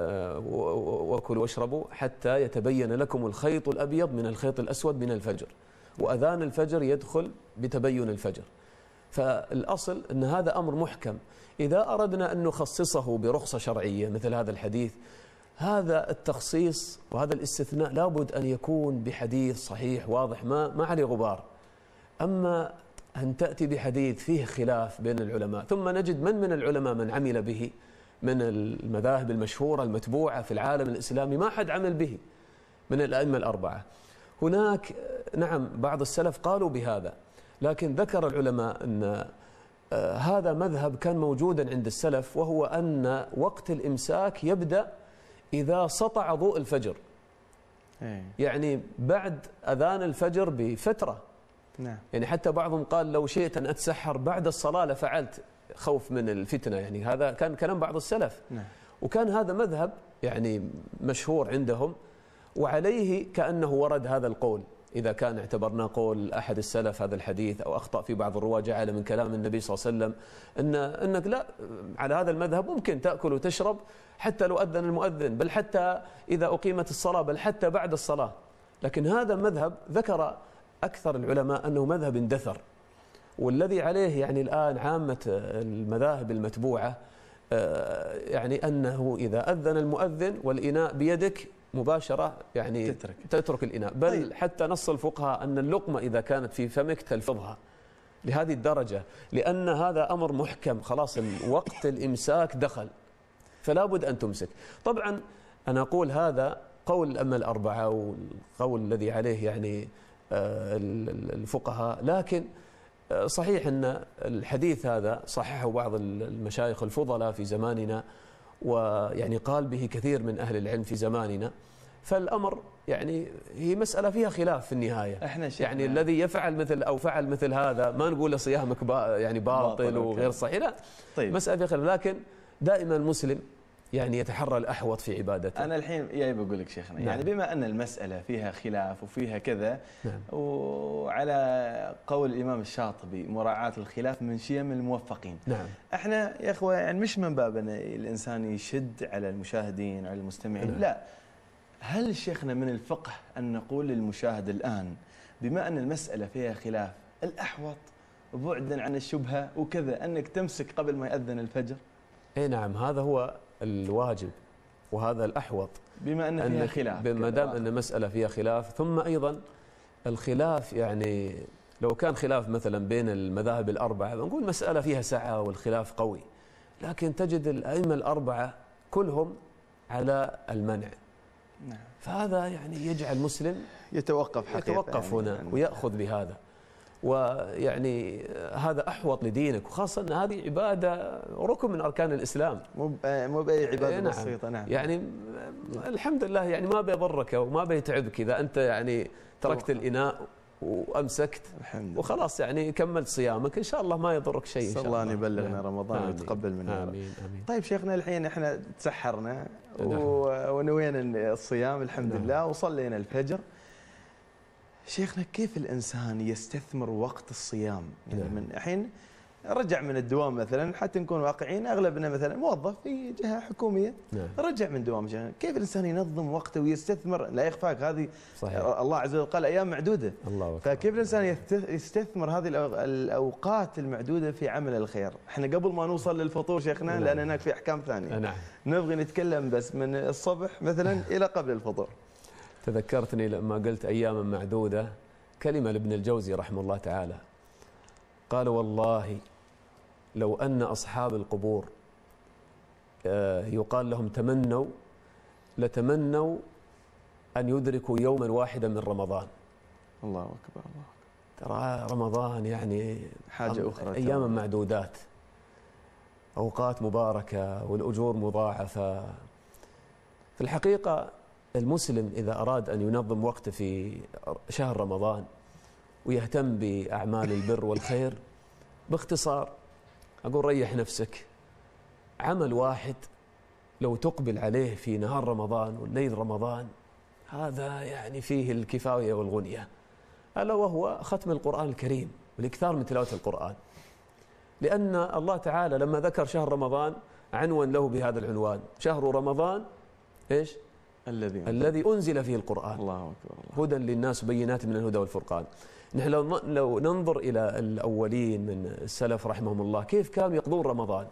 وكلوا واشربوا حتى يتبين لكم الخيط الأبيض من الخيط الأسود من الفجر، وأذان الفجر يدخل بتبين الفجر. فالأصل أن هذا أمر محكم. إذا أردنا أن نخصصه برخصة شرعية مثل هذا الحديث، هذا التخصيص وهذا الاستثناء لابد أن يكون بحديث صحيح واضح ما ما عليه غبار. أما أن تأتي بحديث فيه خلاف بين العلماء، ثم نجد من من العلماء من عمل به من المذاهب المشهورة المتبوعة في العالم الإسلامي، ما حد عمل به من الأئمة الأربعة. هناك نعم بعض السلف قالوا بهذا، لكن ذكر العلماء أن آه هذا مذهب كان موجودا عند السلف، وهو أن وقت الإمساك يبدأ إذا سطع ضوء الفجر. أي. يعني بعد أذان الفجر بفترة. نعم. يعني حتى بعضهم قال لو شئت أن أتسحر بعد الصلاة لفعلت، خوف من الفتنة. يعني هذا كان كلام بعض السلف. نعم. وكان هذا مذهب يعني مشهور عندهم، وعليه كأنه ورد هذا القول. إذا كان اعتبرناه قول أحد السلف هذا الحديث أو أخطأ في بعض الرواة جعل من كلام النبي صلى الله عليه وسلم أن أنك لا، على هذا المذهب ممكن تأكل وتشرب حتى لو أذن المؤذن، بل حتى إذا أقيمت الصلاة، بل حتى بعد الصلاة. لكن هذا المذهب ذكر أكثر العلماء أنه مذهب اندثر، والذي عليه يعني الآن عامة المذاهب المتبوعة يعني أنه إذا أذن المؤذن والإناء بيدك مباشرة يعني تترك, تترك الإناء. بل طيب. حتى نص الفقهاء أن اللقمة إذا كانت في فمك تلفظها لهذه الدرجة، لأن هذا أمر محكم، خلاص وقت الإمساك دخل فلا بد أن تمسك. طبعا أنا أقول هذا قول الأئمة الأربعة والقول الذي عليه يعني الفقهاء، لكن صحيح أن الحديث هذا صححه بعض المشايخ الفضلاء في زماننا، ويعني قال به كثير من أهل العلم في زماننا. فالأمر يعني هي مسألة فيها خلاف في النهاية. احنا يعني الذي يفعل مثل أو فعل مثل هذا ما نقول له صيامك با يعني باطل, باطل وغير صحيح، لا. طيب. مسألة فيها خلاف، لكن دائما المسلم يعني يتحرى الأحوط في عبادته. أنا الحين جاي بقول لك شيخنا، نعم. يعني بما أن المسألة فيها خلاف وفيها كذا، نعم. وعلى قول الإمام الشاطبي مراعاة الخلاف من شيم الموفقين، نعم. احنا يا أخوة يعني مش من باب أن الإنسان يشد على المشاهدين على المستمعين، نعم. لا، هل شيخنا من الفقه أن نقول للمشاهد الآن بما أن المسألة فيها خلاف الأحوط بعدا عن الشبهة وكذا أنك تمسك قبل ما يأذن الفجر؟ اي نعم، هذا هو الواجب وهذا الأحوط بما أن فيها خلاف، ما دام أن المسألة فيها خلاف. ثم أيضا الخلاف يعني لو كان خلاف مثلا بين المذاهب الأربعة بنقول مسألة فيها سعة والخلاف قوي، لكن تجد الأئمة الأربعة كلهم على المنع. نعم. فهذا يعني يجعل مسلم يتوقف حقيقة يتوقف هنا يعني ويأخذ بهذا، ويعني هذا أحوط لدينك، وخاصة أن هذه عبادة ركن من أركان الإسلام، مو مو بأي عبادة نعم. بسيطة. نعم. يعني الحمد لله يعني ما بيضرك وما بيتعبك إذا أنت يعني تركت الإناء وأمسكت وخلاص يعني كملت صيامك، إن شاء الله ما يضرك شيء. إن شاء الله الله أن يبلغنا رمضان ويتقبل منا. آمين آمين. طيب شيخنا الحين احنا تسحرنا ونوينا الصيام الحمد نعم. لله وصلينا الفجر. شيخنا كيف الإنسان يستثمر وقت الصيام؟ يعني نعم. من الحين رجع من الدوام مثلا، حتى نكون واقعيين أغلبنا مثلا موظف في جهة حكومية، نعم. رجع من دوام جهة. كيف الإنسان ينظم وقته ويستثمر؟ لا يخفاك هذه صحيح. الله عز وجل قال أيام معدودة، الله فكيف الإنسان يستثمر هذه الأوقات المعدودة في عمل الخير؟ احنا قبل ما نوصل للفطور شيخنا نعم. لأن هناك في أحكام ثانية نعم. نبغي نتكلم بس من الصبح مثلا إلى قبل الفطور. تذكرتني لما قلت أياما معدودة كلمة لابن الجوزي رحمه الله تعالى، قال والله لو أن أصحاب القبور يقال لهم تمنوا لتمنوا أن يدركوا يوما واحدا من رمضان. الله أكبر الله أكبر. ترى رمضان يعني حاجة أخرى، أياما معدودات، أوقات مباركة والأجور مضاعفة. في الحقيقة المسلم إذا أراد أن ينظم وقته في شهر رمضان ويهتم بأعمال البر والخير، باختصار أقول ريح نفسك، عمل واحد لو تقبل عليه في نهار رمضان والليل رمضان هذا يعني فيه الكفاية والغنية، ألا وهو ختم القرآن الكريم والإكثار من تلاوة القرآن. لأن الله تعالى لما ذكر شهر رمضان عنوان له بهذا العنوان، شهر رمضان إيش؟ الذي الذي أنزل فيه القرآن، الله أكبر الله. هدى للناس بينات من الهدى والفرقان. نحن لو لو ننظر إلى الأولين من السلف رحمهم الله كيف كانوا يقضون رمضان،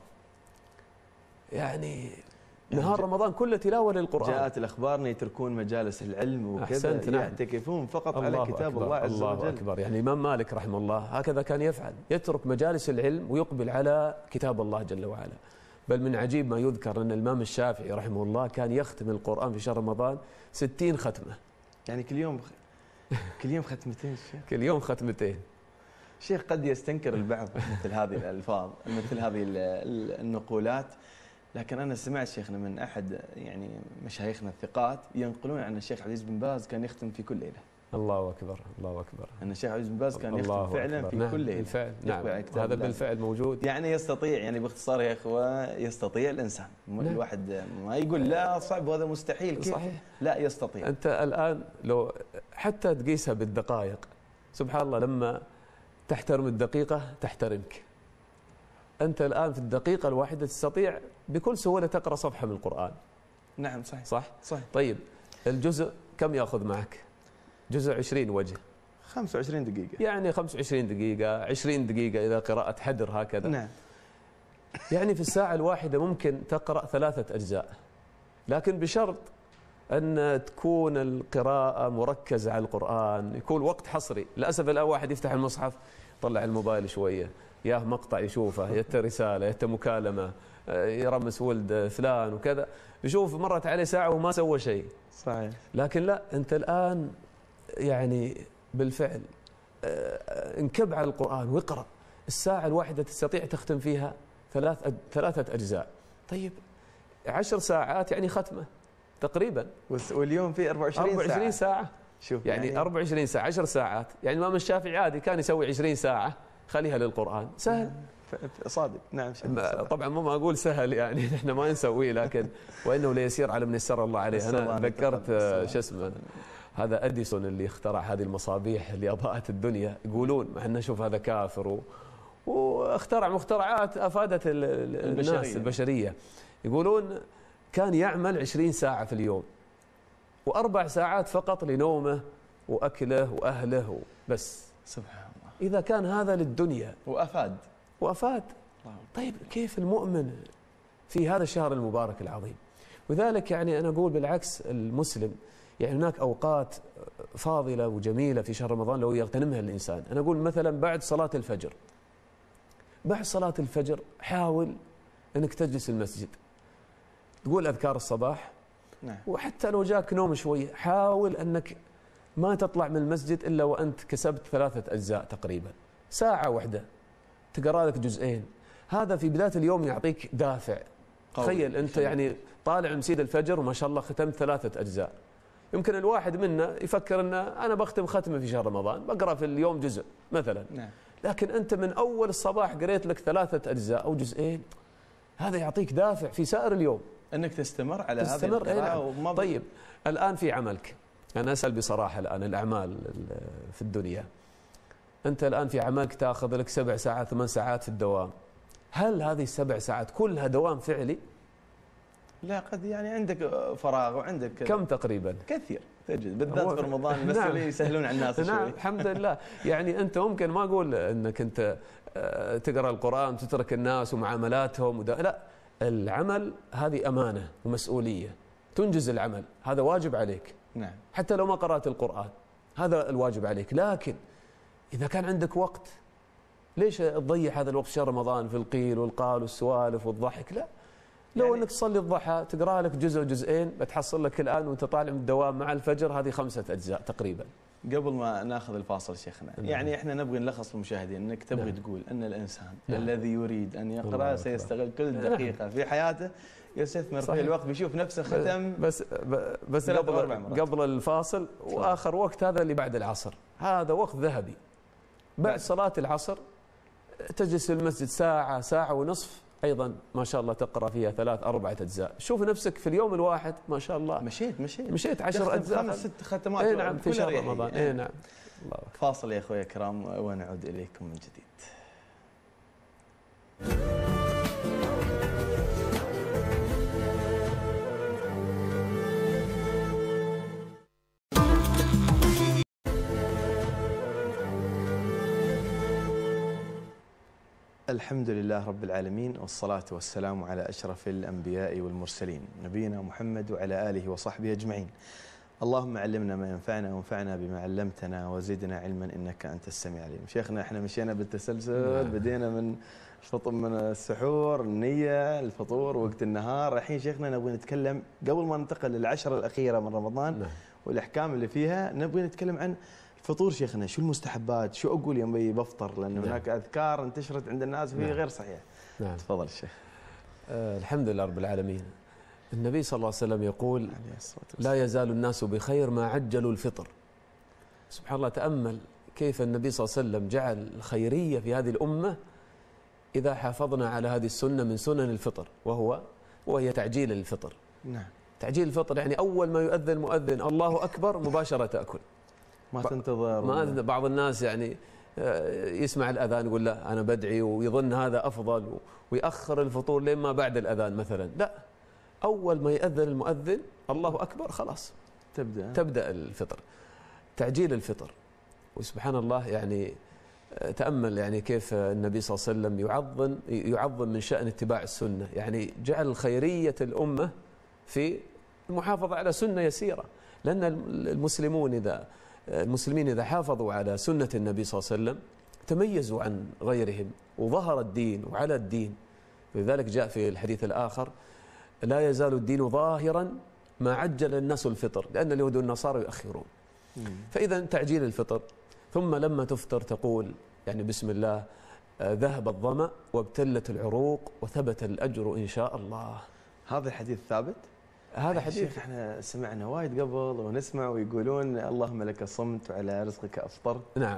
يعني نهار رمضان كله تلاوة للقرآن. جاءت الأخبار أن يتركون مجالس العلم وكذا، يعتكفون فقط على كتاب الله عز وجل. الله أكبر. يعني الإمام مالك رحمه الله هكذا كان يفعل، يترك مجالس العلم ويقبل على كتاب الله جل وعلا. بل من عجيب ما يذكر أن الإمام الشافعي رحمه الله كان يختم القرآن في شهر رمضان ستين ختمة، يعني كل يوم كل يوم ختمتين. كل يوم ختمتين. شيخ قد يستنكر البعض مثل هذه الألفاظ، مثل هذه النقولات، لكن أنا سمعت شيخنا من أحد يعني مشايخنا الثقات ينقلون عن الشيخ عبد العزيز بن باز كان يختم في كل ليلة. الله أكبر، الله أكبر. أن الشيخ عبد العزيز بن باز كان يختم فعلا أكبر. في نعم كل ليلة. بالفعل، نعم هذا بالفعل موجود. يعني يستطيع، يعني باختصار يا إخوة، يستطيع الإنسان. نعم. الواحد ما يقول لا صعب وهذا مستحيل كيف؟ صحيح. لا يستطيع. أنت الآن لو حتى تقيسها بالدقائق، سبحان الله لما تحترم الدقيقة تحترمك. أنت الآن في الدقيقة الواحدة تستطيع بكل سهولة تقرأ صفحة من القرآن. نعم صحيح. صح؟ صحيح. طيب الجزء كم يأخذ معك؟ جزء عشرين وجه. خمسة وعشرين دقيقة. يعني خمسة وعشرين دقيقة، عشرين دقيقة إذا قراءة حدر هكذا. نعم. يعني في الساعة الواحدة ممكن تقرأ ثلاثة أجزاء، لكن بشرط أن تكون القراءة مركزة على القرآن، يكون وقت حصري. للأسف الآن واحد يفتح المصحف طلع الموبايل شوية، ياه مقطع يشوفه، يته رسالة، يته مكالمة، يرمس ولد فلان وكذا، يشوف مرت عليه ساعة وما سوى شيء. صحيح. لكن لا، أنت الآن يعني بالفعل انكب على القرآن واقرأ. الساعة الواحدة تستطيع تختم فيها ثلاث ثلاثة أجزاء. طيب عشر ساعات يعني ختمة تقريبا، واليوم في أربعة وعشرين ساعة. أربعة وعشرين ساعة. شوف يعني, يعني أربعة وعشرين ساعة، عشر ساعات. يعني الإمام الشافعي عادي كان يسوي عشرين ساعة خليها للقرآن، سهل. صادق. نعم. طبعا مو ما اقول سهل يعني احنا ما نسويه، لكن وانه ليسير على من يسر الله عليه. انا ذكرت شو اسمه هذا اديسون اللي اخترع هذه المصابيح اللي اضاءت الدنيا، يقولون مع انه شوف هذا كافر و... واخترع مخترعات افادت الناس البشرية. البشريه. يقولون كان يعمل عشرين ساعه في اليوم، واربع ساعات فقط لنومه واكله واهله بس. سبحان الله. اذا كان هذا للدنيا وافاد وافاد، طيب كيف المؤمن في هذا الشهر المبارك العظيم؟ وذلك يعني انا اقول بالعكس، المسلم يعني هناك اوقات فاضله وجميله في شهر رمضان لو يغتنمها الانسان. انا اقول مثلا بعد صلاه الفجر، بعد صلاه الفجر حاول انك تجلس المسجد تقول اذكار الصباح. نعم. وحتى لو جاك نوم شوي حاول انك ما تطلع من المسجد الا وانت كسبت ثلاثه اجزاء تقريبا. ساعه واحده تقرا لك جزئين، هذا في بدايه اليوم يعطيك دافع. تخيل انت يعني طالع من مسجد الفجر وما شاء الله ختمت ثلاثه اجزاء. يمكن الواحد منا يفكر ان انا بختم ختمه في شهر رمضان، بقرا في اليوم جزء مثلا. نعم. لكن انت من اول الصباح قريت لك ثلاثه اجزاء او جزئين، هذا يعطيك دافع في سائر اليوم انك تستمر على هذه تستمر. القراءة. وما طيب الان في عملك، انا اسال بصراحه الان الاعمال في الدنيا، أنت الآن في عملك تأخذ لك سبع ساعات ثمان ساعات في الدوام، هل هذه السبع ساعات كلها دوام فعلي؟ لا، قد يعني عندك فراغ وعندك كم تقريبا؟ كثير تجد، بالذات في رمضان المسؤولين نعم. يسهلون على الناس شوي. نعم الحمد لله. يعني أنت ممكن ما أقول أنك أنت تقرأ القرآن تترك الناس ومعاملاتهم ودا. لا، العمل هذه أمانة ومسؤولية، تنجز العمل هذا واجب عليك. نعم. حتى لو ما قرأت القرآن هذا الواجب عليك، لكن إذا كان عندك وقت ليش تضيع هذا الوقت شهر رمضان في القيل والقال والسوالف والضحك؟ لا، لو يعني انك تصلي الضحى تقرا لك جزء جزئين بتحصل لك الان وانت طالع من الدوام مع الفجر هذه خمسه اجزاء تقريبا. قبل ما ناخذ الفاصل شيخنا، نعم. يعني احنا نبغي نلخص للمشاهدين انك تبغي نعم. تقول ان الانسان نعم. الذي يريد ان يقرا سيستغل كل دقيقه نعم. في حياته يستثمر في الوقت، بيشوف نفسه ختم بس بس قبل قبل الفاصل واخر وقت هذا اللي بعد العصر، هذا وقت ذهبي. بعد صلاة العصر تجلس في المسجد ساعة ساعة ونصف، أيضا ما شاء الله تقرأ فيها ثلاث أربعة أجزاء. شوف نفسك في اليوم الواحد ما شاء الله مشيت مشيت مشيت عشر أجزاء خمس ست ختمات. اي نعم في شهر رمضان. اي نعم. الله. فاصل يا أخوي الكرام ونعود إليكم من جديد. الحمد لله رب العالمين، والصلاة والسلام على أشرف الأنبياء والمرسلين نبينا محمد وعلى آله وصحبه أجمعين. اللهم علمنا ما ينفعنا وانفعنا بما علمتنا وزدنا علما إنك أنت السميع العليم. شيخنا احنا مشينا بالتسلسل، بدينا من فطر من السحور، النية، الفطور، وقت النهار. الحين شيخنا نبغى نتكلم قبل ما ننتقل للعشرة الأخيرة من رمضان والأحكام اللي فيها، نبغى نتكلم عن فطور شيخنا شو المستحبات؟ شو اقول يوم بي بفطر؟ لان نعم. هناك اذكار انتشرت عند الناس وهي نعم. غير صحيحه. نعم. تفضل الشيخ. آه الحمد لله رب العالمين. النبي صلى الله عليه وسلم يقول: عليه الصلاة والسلام. لا يزال الناس بخير ما عجلوا الفطر. سبحان الله، تأمل كيف النبي صلى الله عليه وسلم جعل الخيرية في هذه الأمة إذا حافظنا على هذه السنة من سنن الفطر، وهو وهي تعجيل الفطر. نعم. تعجيل الفطر يعني أول ما يؤذن المؤذن الله أكبر مباشرة تأكل، ما تنتظر. ما بعض الناس يعني يسمع الأذان يقول لا أنا بدعي ويظن هذا أفضل ويأخر الفطور لين ما بعد الأذان مثلا. لا، أول ما يأذن المؤذن الله أكبر خلاص تبدأ تبدأ الفطر، تعجيل الفطر. وسبحان الله يعني تأمل يعني كيف النبي صلى الله عليه وسلم يعظم يعظم من شأن اتباع السنة، يعني جعل خيرية الأمة في المحافظة على سنة يسيرة، لأن المسلمون إذا المسلمين إذا حافظوا على سنة النبي صلى الله عليه وسلم تميزوا عن غيرهم وظهر الدين وعلى الدين. لذلك جاء في الحديث الآخر: لا يزال الدين ظاهرا ما عجل الناس الفطر، لأن اليهود والنصارى يؤخرون. فإذا تعجيل الفطر، ثم لما تفطر تقول يعني بسم الله ذهب الظمأ وابتلت العروق وثبت الأجر إن شاء الله. هذا الحديث ثابت؟ هذا حديث احنا سمعنا وايد قبل ونسمع ويقولون اللهم لك صمت وعلى رزقك افطرت. نعم،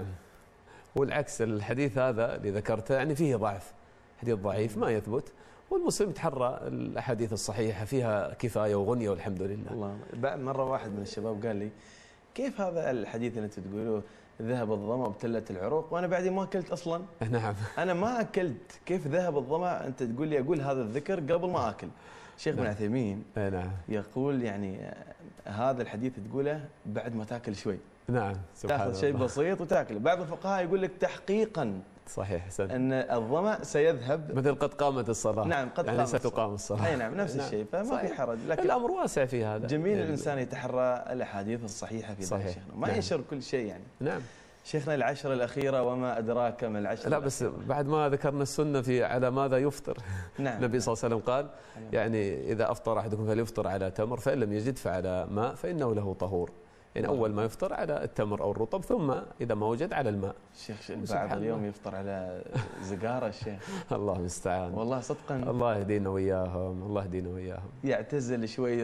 والعكس الحديث هذا اللي ذكرته يعني فيه ضعف، حديث ضعيف ما يثبت، والمسلم يتحرى الاحاديث الصحيحه فيها كفايه وغنيه والحمد لله. الله، مره واحد من الشباب قال لي كيف هذا الحديث اللي انتم تقولوه ذهب الظما وابتلت العروق وانا بعدي ما اكلت اصلا؟ نعم. انا ما اكلت، كيف ذهب الظما؟ انت تقول لي اقول هذا الذكر قبل ما اكل. شيخ بن عثيمين نعم يقول يعني هذا الحديث تقوله بعد ما تاكل شوي. نعم، سبحان الله، تاخذ شيء بسيط وتاكله. بعض الفقهاء يقول لك تحقيقا صحيح حسن ان الظمأ سيذهب مثل قد قامت الصلاة. نعم، قد يعني قامت ستقام الصلاة. اي نعم، نفس نعم. الشيء، فما صحيح. في حرج. لكن الامر واسع في هذا، جميل يعني الانسان يتحرى الاحاديث الصحيحه في ذلك شيخنا، ما نعم. ينشر كل شيء يعني. نعم. شيخنا العشر الاخيره وما ادراك ما العشر لا بس بعد ما ذكرنا السنه في على ماذا يفطر. نعم. النبي صلى الله عليه وسلم قال يعني اذا افطر احدكم فليفطر على تمر فان لم يجد فعلى ماء فانه له طهور. يعني اول ما يفطر على التمر او الرطب، ثم اذا ما وجد على الماء. الشيخ بعض اليوم يفطر على زقاره الشيخ. الله المستعان. والله صدقا الله يهدينا وياهم، الله يهدينا وياهم. يعتزل شوي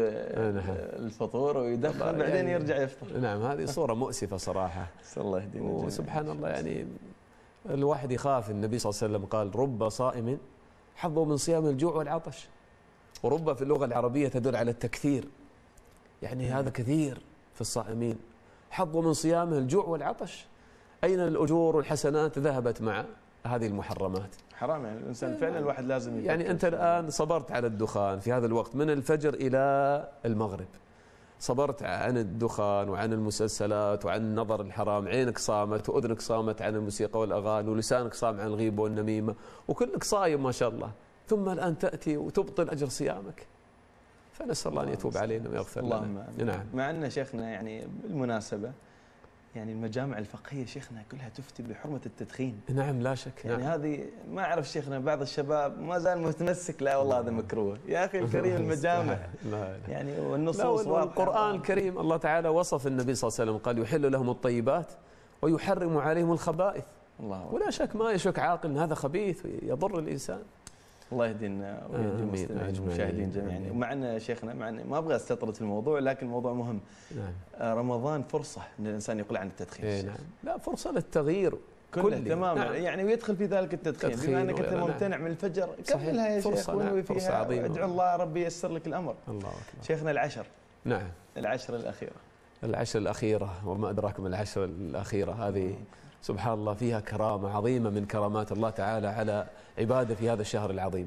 الفطور ويدخل بعدين يعني يرجع يفطر. نعم، هذه صوره مؤسفه صراحه. الله يهدينا. وسبحان الله يعني الواحد يخاف. النبي صلى الله عليه وسلم قال: رب صائم حظه من صيام الجوع والعطش. ورب في اللغه العربيه تدل على التكثير، يعني هذا كثير في الصائمين، حظه من صيامه الجوع والعطش. أين الأجور والحسنات؟ ذهبت مع هذه المحرمات. حرام يعني الإنسان فعلا الواحد لازم يفكر. يعني أنت الآن صبرت على الدخان في هذا الوقت من الفجر إلى المغرب، صبرت عن الدخان وعن المسلسلات وعن النظر الحرام، عينك صامت وأذنك صامت عن الموسيقى والأغاني ولسانك صام عن الغيبة والنميمة وكلك صايم ما شاء الله، ثم الآن تأتي وتبطل أجر صيامك. فنسأل الله أن يتوب علينا ويغفر لنا. اللهم نعم. مع أن شيخنا يعني بالمناسبة يعني المجامع الفقهية شيخنا كلها تفتي بحرمة التدخين. نعم لا شك. يعني نعم. هذه ما أعرف شيخنا بعض الشباب ما زال متمسك، لا والله هذا مكروه. يا أخي الكريم المجامع لا يعني والنصوص واضحة. القرآن الكريم الله تعالى وصف النبي صلى الله عليه وسلم قال: يحل لهم الطيبات ويحرم عليهم الخبائث. الله ولا شك ما يشك عاقل أن هذا خبيث يضر الإنسان. الله يهدينا ويهدي المستمعين والمشاهدين جميعا. ومعنا شيخنا معنا ما ابغى استطرد في الموضوع لكن الموضوع مهم. نعم. رمضان فرصه ان الانسان يقلع عن التدخين. إيه نعم. لا، فرصه للتغيير كله تماما. نعم. يعني ويدخل في ذلك التدخين بما انك انت ممتنع من الفجر كملها يا شيخ ونوي فيها وادعو الله ربي ييسر لك الامر. الله اكبر. شيخنا العشر. نعم. العشر الاخيره. العشر الاخيره وما ادراك ما العشر الاخيره هذه سبحان الله فيها كرامه عظيمه من كرامات الله تعالى على عباده في هذا الشهر العظيم.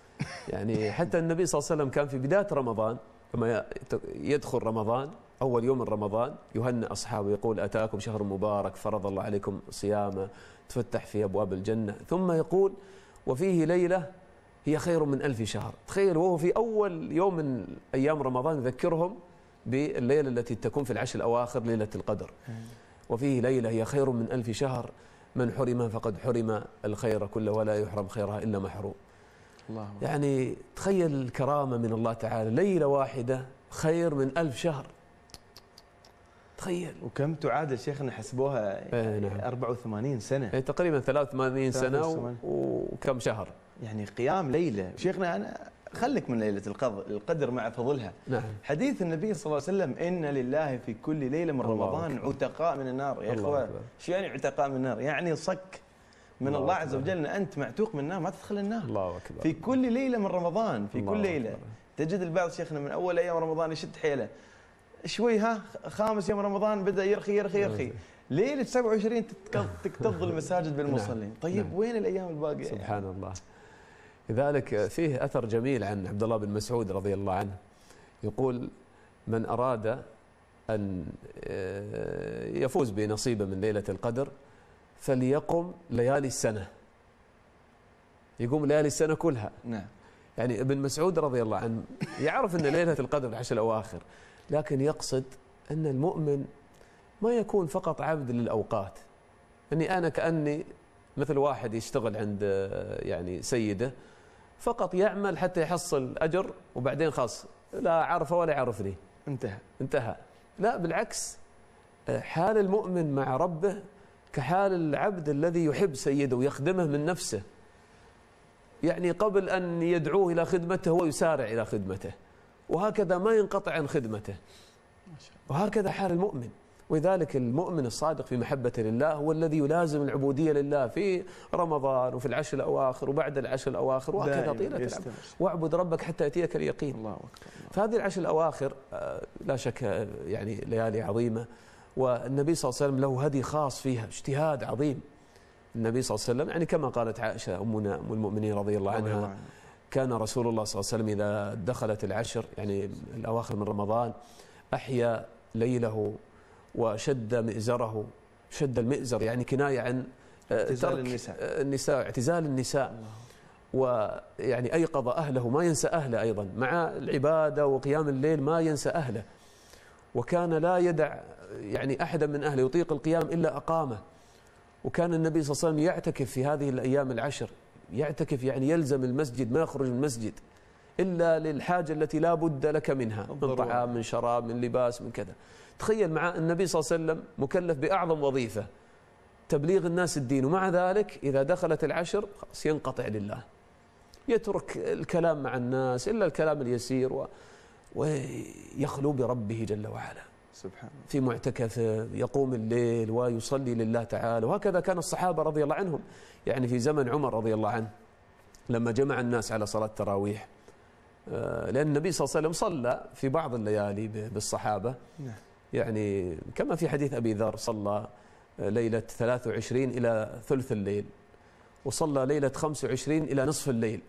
يعني حتى النبي صلى الله عليه وسلم كان في بداية رمضان لما يدخل رمضان أول يوم من رمضان يهنئ أصحابه يقول: أتاكم شهر مبارك فرض الله عليكم صيامه تفتح في أبواب الجنة، ثم يقول: وفيه ليلة هي خير من ألف شهر. تخيل وهو في أول يوم من أيام رمضان يذكرهم بالليلة التي تكون في العشر الأواخر ليلة القدر. وفيه ليلة هي خير من ألف شهر من حرمها فقد حرم الخير كله ولا يحرم خيرها إلا محروم. الله. يعني تخيل الكرامة من الله تعالى، ليلة واحدة خير من ألف شهر. تخيل. وكم تعادل شيخنا حسبوها؟ اي نعم. أربعة وثمانين سنة. اي تقريبا ثلاث وثمانين سنة وكم شهر. يعني قيام ليلة. شيخنا أنا خلك من ليلة القدر القدر مع فضلها. نعم. حديث النبي صلى الله عليه وسلم إن لله في كل ليلة من رمضان عتقاء من النار. يا إخوة شو يعني عتقاء من النار؟ يعني صك من الله, الله عز وجل أن أنت معتوق من النار، ما تدخل النار. الله أكبر. في كل ليلة من رمضان، في الله كل ليلة أكبر. تجد البعض شيخنا من أول أيام رمضان يشد حيله شوي، ها خامس يوم رمضان بدأ يرخي يرخي يرخي، ليلة سبعة وعشرين تكتظ المساجد بالمصلين. طيب نعم. وين الأيام الباقية؟ سبحان الله. لذلك فيه أثر جميل عن عبد الله بن مسعود رضي الله عنه، يقول من أراد أن يفوز بنصيبه من ليلة القدر فليقم ليالي السنة، يقوم ليالي السنة كلها. نعم. يعني ابن مسعود رضي الله عنه يعرف أن ليلة القدر العشر الأواخر، لكن يقصد أن المؤمن ما يكون فقط عبد للأوقات. أني أنا كأني مثل واحد يشتغل عند يعني سيده فقط يعمل حتى يحصل أجر وبعدين خلاص لا عرفه ولا يعرفني، انتهى انتهى. لا بالعكس، حال المؤمن مع ربه كحال العبد الذي يحب سيده ويخدمه من نفسه، يعني قبل أن يدعوه إلى خدمته هو يسارع إلى خدمته، وهكذا ما ينقطع عن خدمته، وهكذا حال المؤمن. ولذلك المؤمن الصادق في محبة لله هو الذي يلازم العبودية لله في رمضان وفي العشر الأواخر وبعد العشر الأواخر وهكذا طيلة العام. واعبد ربك حتى يأتيك اليقين. الله أكبر. فهذه العشر الأواخر لا شك يعني ليالي عظيمة، والنبي صلى الله عليه وسلم له هدي خاص فيها، اجتهاد عظيم. النبي صلى الله عليه وسلم يعني كما قالت عائشة أمنا أم المؤمنين رضي الله عنها، كان رسول الله صلى الله عليه وسلم إذا دخلت العشر يعني الأواخر من رمضان أحيا ليله وشد مئزره. شد المئزر يعني كناية عن اعتزال النساء النساء اعتزال النساء ويعني أيقظ أهله، ما ينسى أهله أيضا مع العبادة وقيام الليل، ما ينسى أهله. وكان لا يدع يعني أحدا من أهله يطيق القيام إلا أقامه. وكان النبي صلى الله عليه وسلم يعتكف في هذه الأيام العشر، يعتكف يعني يلزم المسجد، ما يخرج من المسجد إلا للحاجة التي لا بد لك منها، من طعام من شراب من لباس من كذا. تخيل مع النبي صلى الله عليه وسلم مكلف بأعظم وظيفة تبليغ الناس الدين، ومع ذلك إذا دخلت العشر خلاص ينقطع لله، يترك الكلام مع الناس إلا الكلام اليسير و... ويخلو بربه جل وعلا سبحان الله في معتكفه، يقوم الليل ويصلي لله تعالى. وهكذا كان الصحابة رضي الله عنهم، يعني في زمن عمر رضي الله عنه لما جمع الناس على صلاة التراويح، لأن النبي صلى الله عليه وسلم صلى في بعض الليالي بالصحابة، يعني كما في حديث أبي ذر صلى ليلة ثلاث وعشرين إلى ثلث الليل، وصلى ليلة خمس وعشرين إلى نصف الليل.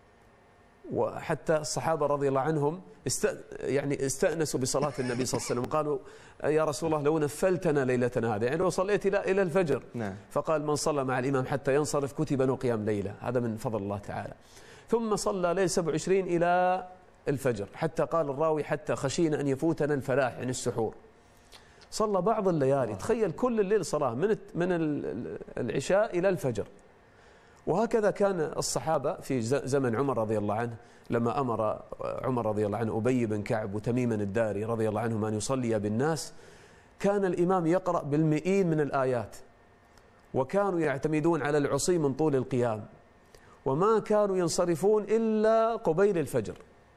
وحتى الصحابة رضي الله عنهم است... يعني استأنسوا بصلاة النبي صلى الله عليه وسلم، قالوا يا رسول الله لو نفلتنا ليلتنا هذه، يعني لو صليت إلى إلى الفجر. نعم. فقال من صلى مع الإمام حتى ينصرف كتب له قيام ليلة، هذا من فضل الله تعالى. ثم صلى ليلة سبع وعشرين إلى الفجر، حتى قال الراوي حتى خشينا أن يفوتنا الفلاح يعني السحور. صلى بعض الليالي، تخيل كل الليل صلاة من من العشاء إلى الفجر. وهكذا كان الصحابة في زمن عمر رضي الله عنه، لما أمر عمر رضي الله عنه أبي بن كعب وتميما الداري رضي الله عنهم أن يصلي بالناس، كان الإمام يقرأ بالمئين من الآيات، وكانوا يعتمدون على العصي من طول القيام، وما كانوا ينصرفون إلا قبيل الفجر.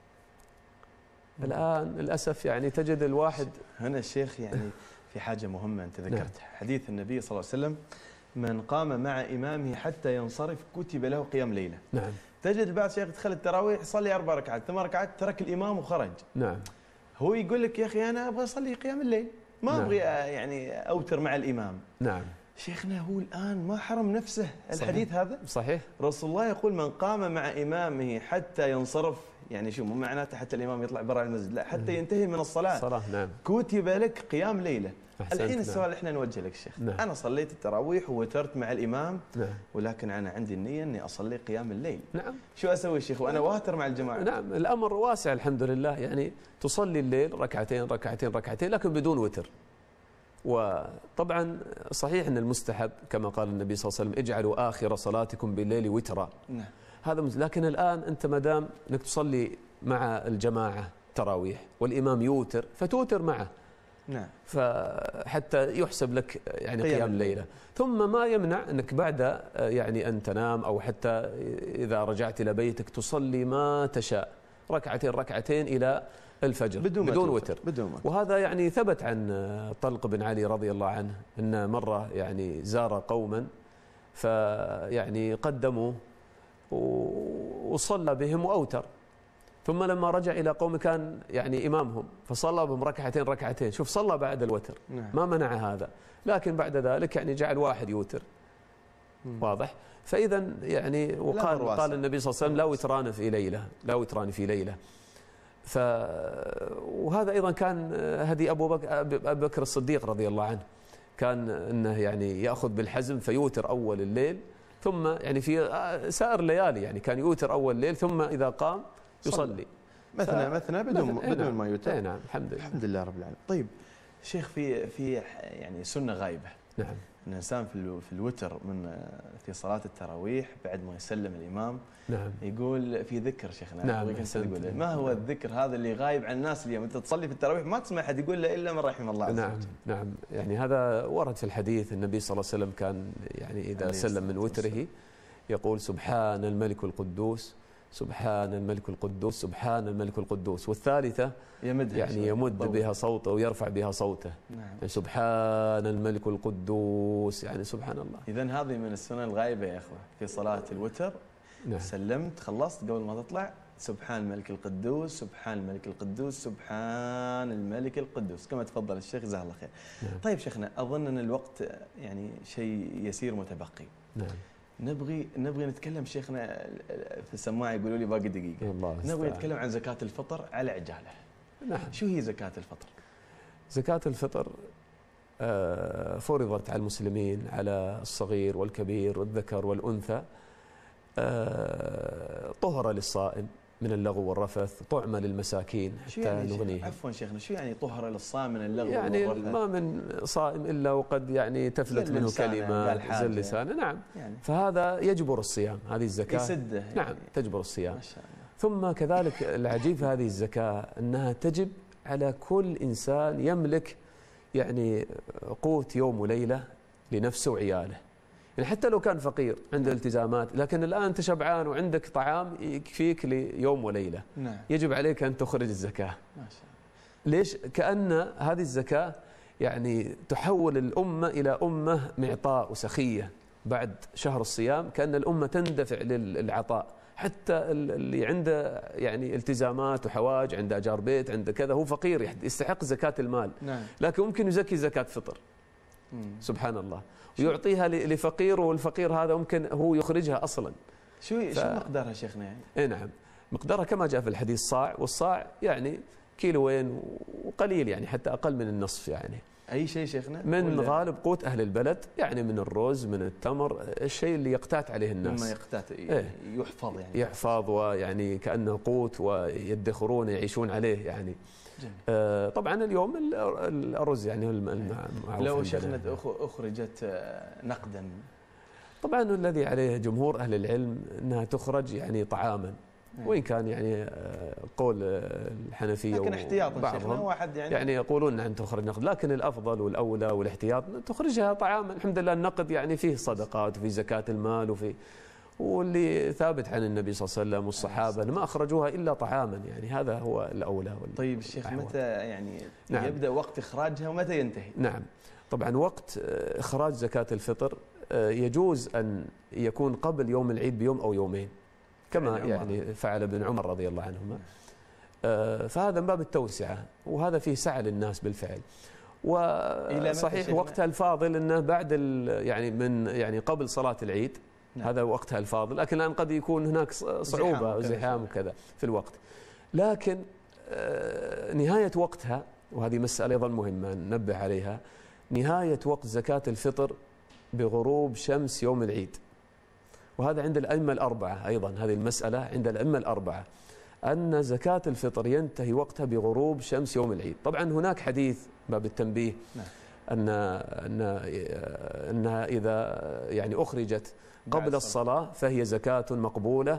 الآن للأسف يعني تجد الواحد هنا الشيخ يعني في حاجة مهمة أنت ذكرتها. نعم. حديث النبي صلى الله عليه وسلم من قام مع إمامه حتى ينصرف كتب له قيام ليلة. نعم. تجد البعض شيخ يدخل التراويح يصلي أربع ركعات ثمان ركعات ترك الإمام وخرج. نعم. هو يقول لك يا أخي أنا أبغى أصلي قيام الليل، ما أبغى نعم. يعني أوتر مع الإمام. نعم. شيخنا هو الآن ما حرم نفسه الحديث صحيح. هذا؟ صحيح. رسول الله يقول من قام مع إمامه حتى ينصرف، يعني شو مو معناته حتى الإمام يطلع برا المسجد، لا حتى ينتهي من الصلاة. صلاة. نعم. كتب لك قيام ليلة. الحين نعم. السؤال اللي احنا نوجه لك الشيخ، نعم. أنا صليت التراويح ووترت مع الإمام، نعم. ولكن أنا عندي النية أني أصلي قيام الليل. نعم. شو أسوي الشيخ وأنا واتر مع الجماعة؟ نعم الأمر واسع الحمد لله، يعني تصلي الليل ركعتين ركعتين ركعتين لكن بدون وتر. وطبعا صحيح أن المستحب كما قال النبي صلى الله عليه وسلم اجعلوا آخر صلاتكم بالليل وترا. نعم. هذا لكن الآن أنت ما دام أنك تصلي مع الجماعة تراويح والإمام يوتر فتوتر معه. نعم. فحتى يحسب لك يعني قيام الليلة. ثم ما يمنع أنك بعد يعني أن تنام أو حتى إذا رجعت إلى بيتك تصلي ما تشاء، ركعتين ركعتين إلى الفجر بدون, بدون وتر. بدون وتر. وهذا يعني ثبت عن طلق بن علي رضي الله عنه أن مرة يعني زار قوما فيعني قدموا وصلى بهم وأوتر، ثم لما رجع إلى قوم كان يعني إمامهم فصلى بهم ركعتين ركعتين، شوف صلى بعد الوتر. نعم. ما منع هذا، لكن بعد ذلك يعني جعل واحد يوتر. مم. واضح. فإذا يعني وقال قال النبي صلى الله عليه وسلم لا وتران في ليلة، لا وتران في ليلة. ف وهذا أيضا كان هدي أبو بكر أبو بكر الصديق رضي الله عنه، كان أنه يعني يأخذ بالحزم فيوتر أول الليل، ثم يعني في سائر الليالي يعني كان يوتر أول الليل، ثم إذا قام يصلي مثنى مثنى بدون بدون ما يوتر. نعم الحمد لله. الحمد لله رب العالمين. طيب شيخ، في في يعني سنة غايبة. نعم. ان الانسان في في الوتر من في صلاة التراويح بعد ما يسلم الإمام، نعم، يقول في ذكر شيخنا. نعم. تقول ما هو الذكر هذا اللي غايب عن الناس اليوم؟ انت تصلي في التراويح ما تسمع احد يقول له الا من رحم الله عز وجل. نعم نعم. يعني هذا ورد في الحديث، النبي صلى الله عليه وسلم كان يعني إذا سلم من وتره يقول سبحان الملك القدوس، سبحان الملك القدوس، سبحان الملك القدوس. والثالثة يمد يعني يمد طبعا بها صوته ويرفع بها صوته. نعم. يعني سبحان الملك القدوس، يعني سبحان الله. إذن هذه من السنن الغائبة يا أخوة في صلاة الوتر. نعم. سلمت خلصت قبل ما تطلع سبحان الملك القدوس، سبحان الملك القدوس، سبحان الملك القدوس، كما تفضل الشيخ جزاه الله خير. نعم. طيب شيخنا، أظن أن الوقت يعني شيء يسير متبقي. نعم. نبغي نبغي نتكلم شيخنا في السماعه يقولوا لي باقي دقيقه. الله نبغي نتكلم عن زكاة الفطر على عجاله. نعم. شو هي زكاة الفطر؟ زكاة الفطر فرضت على المسلمين، على الصغير والكبير والذكر والأنثى، طهرة للصائم من اللغو والرفث، طعمة للمساكين حتى يعني نغنيهم. عفوا شيخنا، شو يعني طهرة للصائم من اللغو يعني والرفث؟ ما من صائم إلا وقد يعني تفلت منه كلمة زل لسانه. نعم. يعني فهذا يجبر الصيام، هذه الزكاة يسده يعني. نعم تجبر الصيام. ما شاء الله. ثم كذلك العجيب في هذه الزكاة أنها تجب على كل إنسان يملك يعني قوت يوم وليلة لنفسه وعياله. يعني حتى لو كان فقير عنده التزامات، لكن الآن أنت شبعان وعندك طعام يكفيك ليوم وليلة. نعم. يجب عليك أن تخرج الزكاة. ما شاء الله. ليش؟ كأن هذه الزكاة يعني تحول الأمة إلى أمة معطاء وسخية بعد شهر الصيام، كأن الأمة تندفع للعطاء، حتى اللي عنده يعني التزامات وحواج، عنده أجار بيت، عنده كذا، هو فقير يستحق زكاة المال. نعم. لكن ممكن يزكي زكاة فطر. مم. سبحان الله. ويعطيها لفقير، والفقير هذا ممكن هو يخرجها أصلا. شو ف... شو مقدارها شيخنا يعني؟ اي نعم، مقدارها كما جاء في الحديث صاع، والصاع يعني كيلوين وقليل، يعني حتى أقل من النصف. يعني أي شيء شيخنا؟ من ولا... غالب قوت أهل البلد، يعني من الرز، من التمر، الشيء اللي يقتات عليه الناس. مما يقتات إيه؟ يحفظ يعني. يحفظ، ويعني كأنه قوت ويدخرون يعيشون عليه يعني. آه طبعا اليوم الأرز يعني المعروف. لو شيخنا أخرجت نقدا، طبعا الذي عليه جمهور أهل العلم أنها تخرج يعني طعاما، وإن كان يعني قول الحنفية لكن احتياطا شيخنا واحد يعني يعني يقولون أن تخرج نقد، لكن الأفضل والأولى والاحتياط تخرجها طعاما. الحمد لله النقد يعني فيه صدقات وفي زكاة المال، وفي واللي ثابت عن النبي صلى الله عليه وسلم والصحابة ما أخرجوها إلا طعاما، يعني هذا هو الأولى. طيب الشيخ، متى يعني نعم. يبدأ وقت إخراجها ومتى ينتهي؟ نعم، طبعا وقت إخراج زكاة الفطر يجوز أن يكون قبل يوم العيد بيوم أو يومين، كما يعني, يعني فعل ابن عمر رضي الله عنهما. فهذا من باب التوسعة، وهذا فيه سعة للناس بالفعل. وصحيح وقتها الفاضل أنه بعد يعني من يعني قبل صلاة العيد. نعم. هذا وقتها الفاضل، لكن الآن قد يكون هناك صعوبة وزحام وكذا في الوقت. لكن نهاية وقتها، وهذه مسألة أيضا مهمة ننبه عليها، نهاية وقت زكاة الفطر بغروب شمس يوم العيد. وهذا عند الأئمة الأربعة أيضا، هذه المسألة عند الأئمة الأربعة أن زكاة الفطر ينتهي وقتها بغروب شمس يوم العيد. طبعا هناك حديث باب التنبيه. نعم. أن أن أنها إذا يعني أخرجت قبل الصلاة فهي زكاة مقبولة،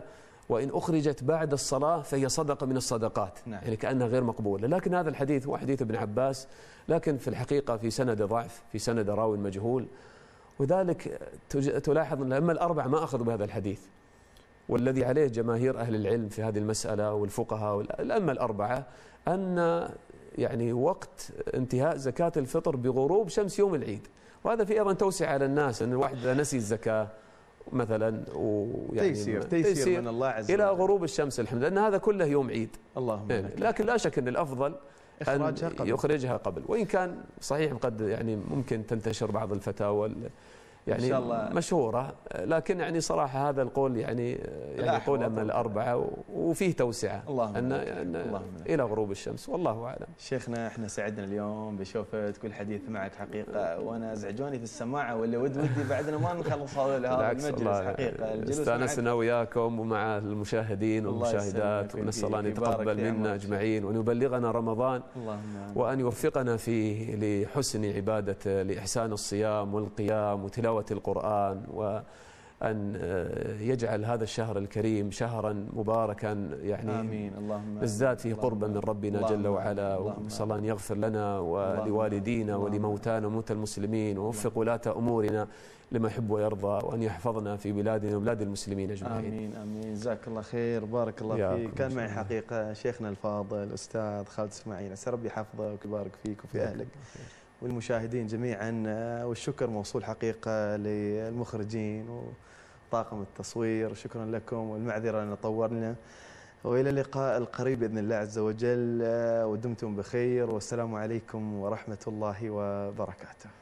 وإن أخرجت بعد الصلاة فهي صدقة من الصدقات. نعم. يعني كأنها غير مقبولة. لكن هذا الحديث هو حديث ابن عباس، لكن في الحقيقة في سند ضعف، في سند راوي مجهول، وذلك تلاحظ أن الأئمة الأربعة ما أخذوا بهذا الحديث، والذي عليه جماهير أهل العلم في هذه المسألة والفقهاء والأئمة الأربعة أن يعني وقت انتهاء زكاة الفطر بغروب شمس يوم العيد. وهذا في أيضا توسع على الناس، أن الواحد إذا نسي الزكاة مثلا ويعني تيسير, تيسير, تيسير من الله عز وجل إلى غروب الشمس الحمد لله، لأن هذا كله يوم عيد. اللهم يعني لكن لا شك أن الأفضل أن يخرجها قبل، وإن كان صحيح قد يعني ممكن تنتشر بعض الفتاوى يعني إن شاء الله مشهورة، لكن يعني صراحة هذا القول يعني يعني قول أما الأربعة وفيه توسعة أن, أن إلى غروب الشمس، والله أعلم. شيخنا احنا سعدنا اليوم بشوفتك والحديث معك حقيقة، وأنا أزعجوني في السماعة ولا ود ودي بعدنا ما نخلص هذا المجلس حقيقة. استانسنا وياكم ومع المشاهدين والمشاهدات، ونسأل الله أن يتقبل منا أجمعين وأن يبلغنا رمضان وأن يوفقنا فيه لحسن عبادة، لإحسان الصيام والقيام وتلاوة القرآن، وأن يجعل هذا الشهر الكريم شهرا مباركا يعني آمين. اللهم نزداد فيه قربا من ربنا جل وعلا، ونسأل الله أن يغفر لنا ولوالدينا ولموتانا وموتى المسلمين، ووفق ولاة أمورنا لما يحب ويرضى، وأن يحفظنا في بلادنا وبلاد المسلمين أجمعين. آمين آمين. جزاك الله خير، بارك الله فيك. كان معي حقيقة شيخنا الفاضل الأستاذ خالد إسماعيل، عسى ربي يحفظك ويبارك فيك وفي أهلك والمشاهدين جميعا، والشكر موصول حقيقة للمخرجين وطاقم التصوير، شكرا لكم والمعذرة أن طورنا، وإلى اللقاء القريب بإذن الله عز وجل، ودمتم بخير، والسلام عليكم ورحمة الله وبركاته.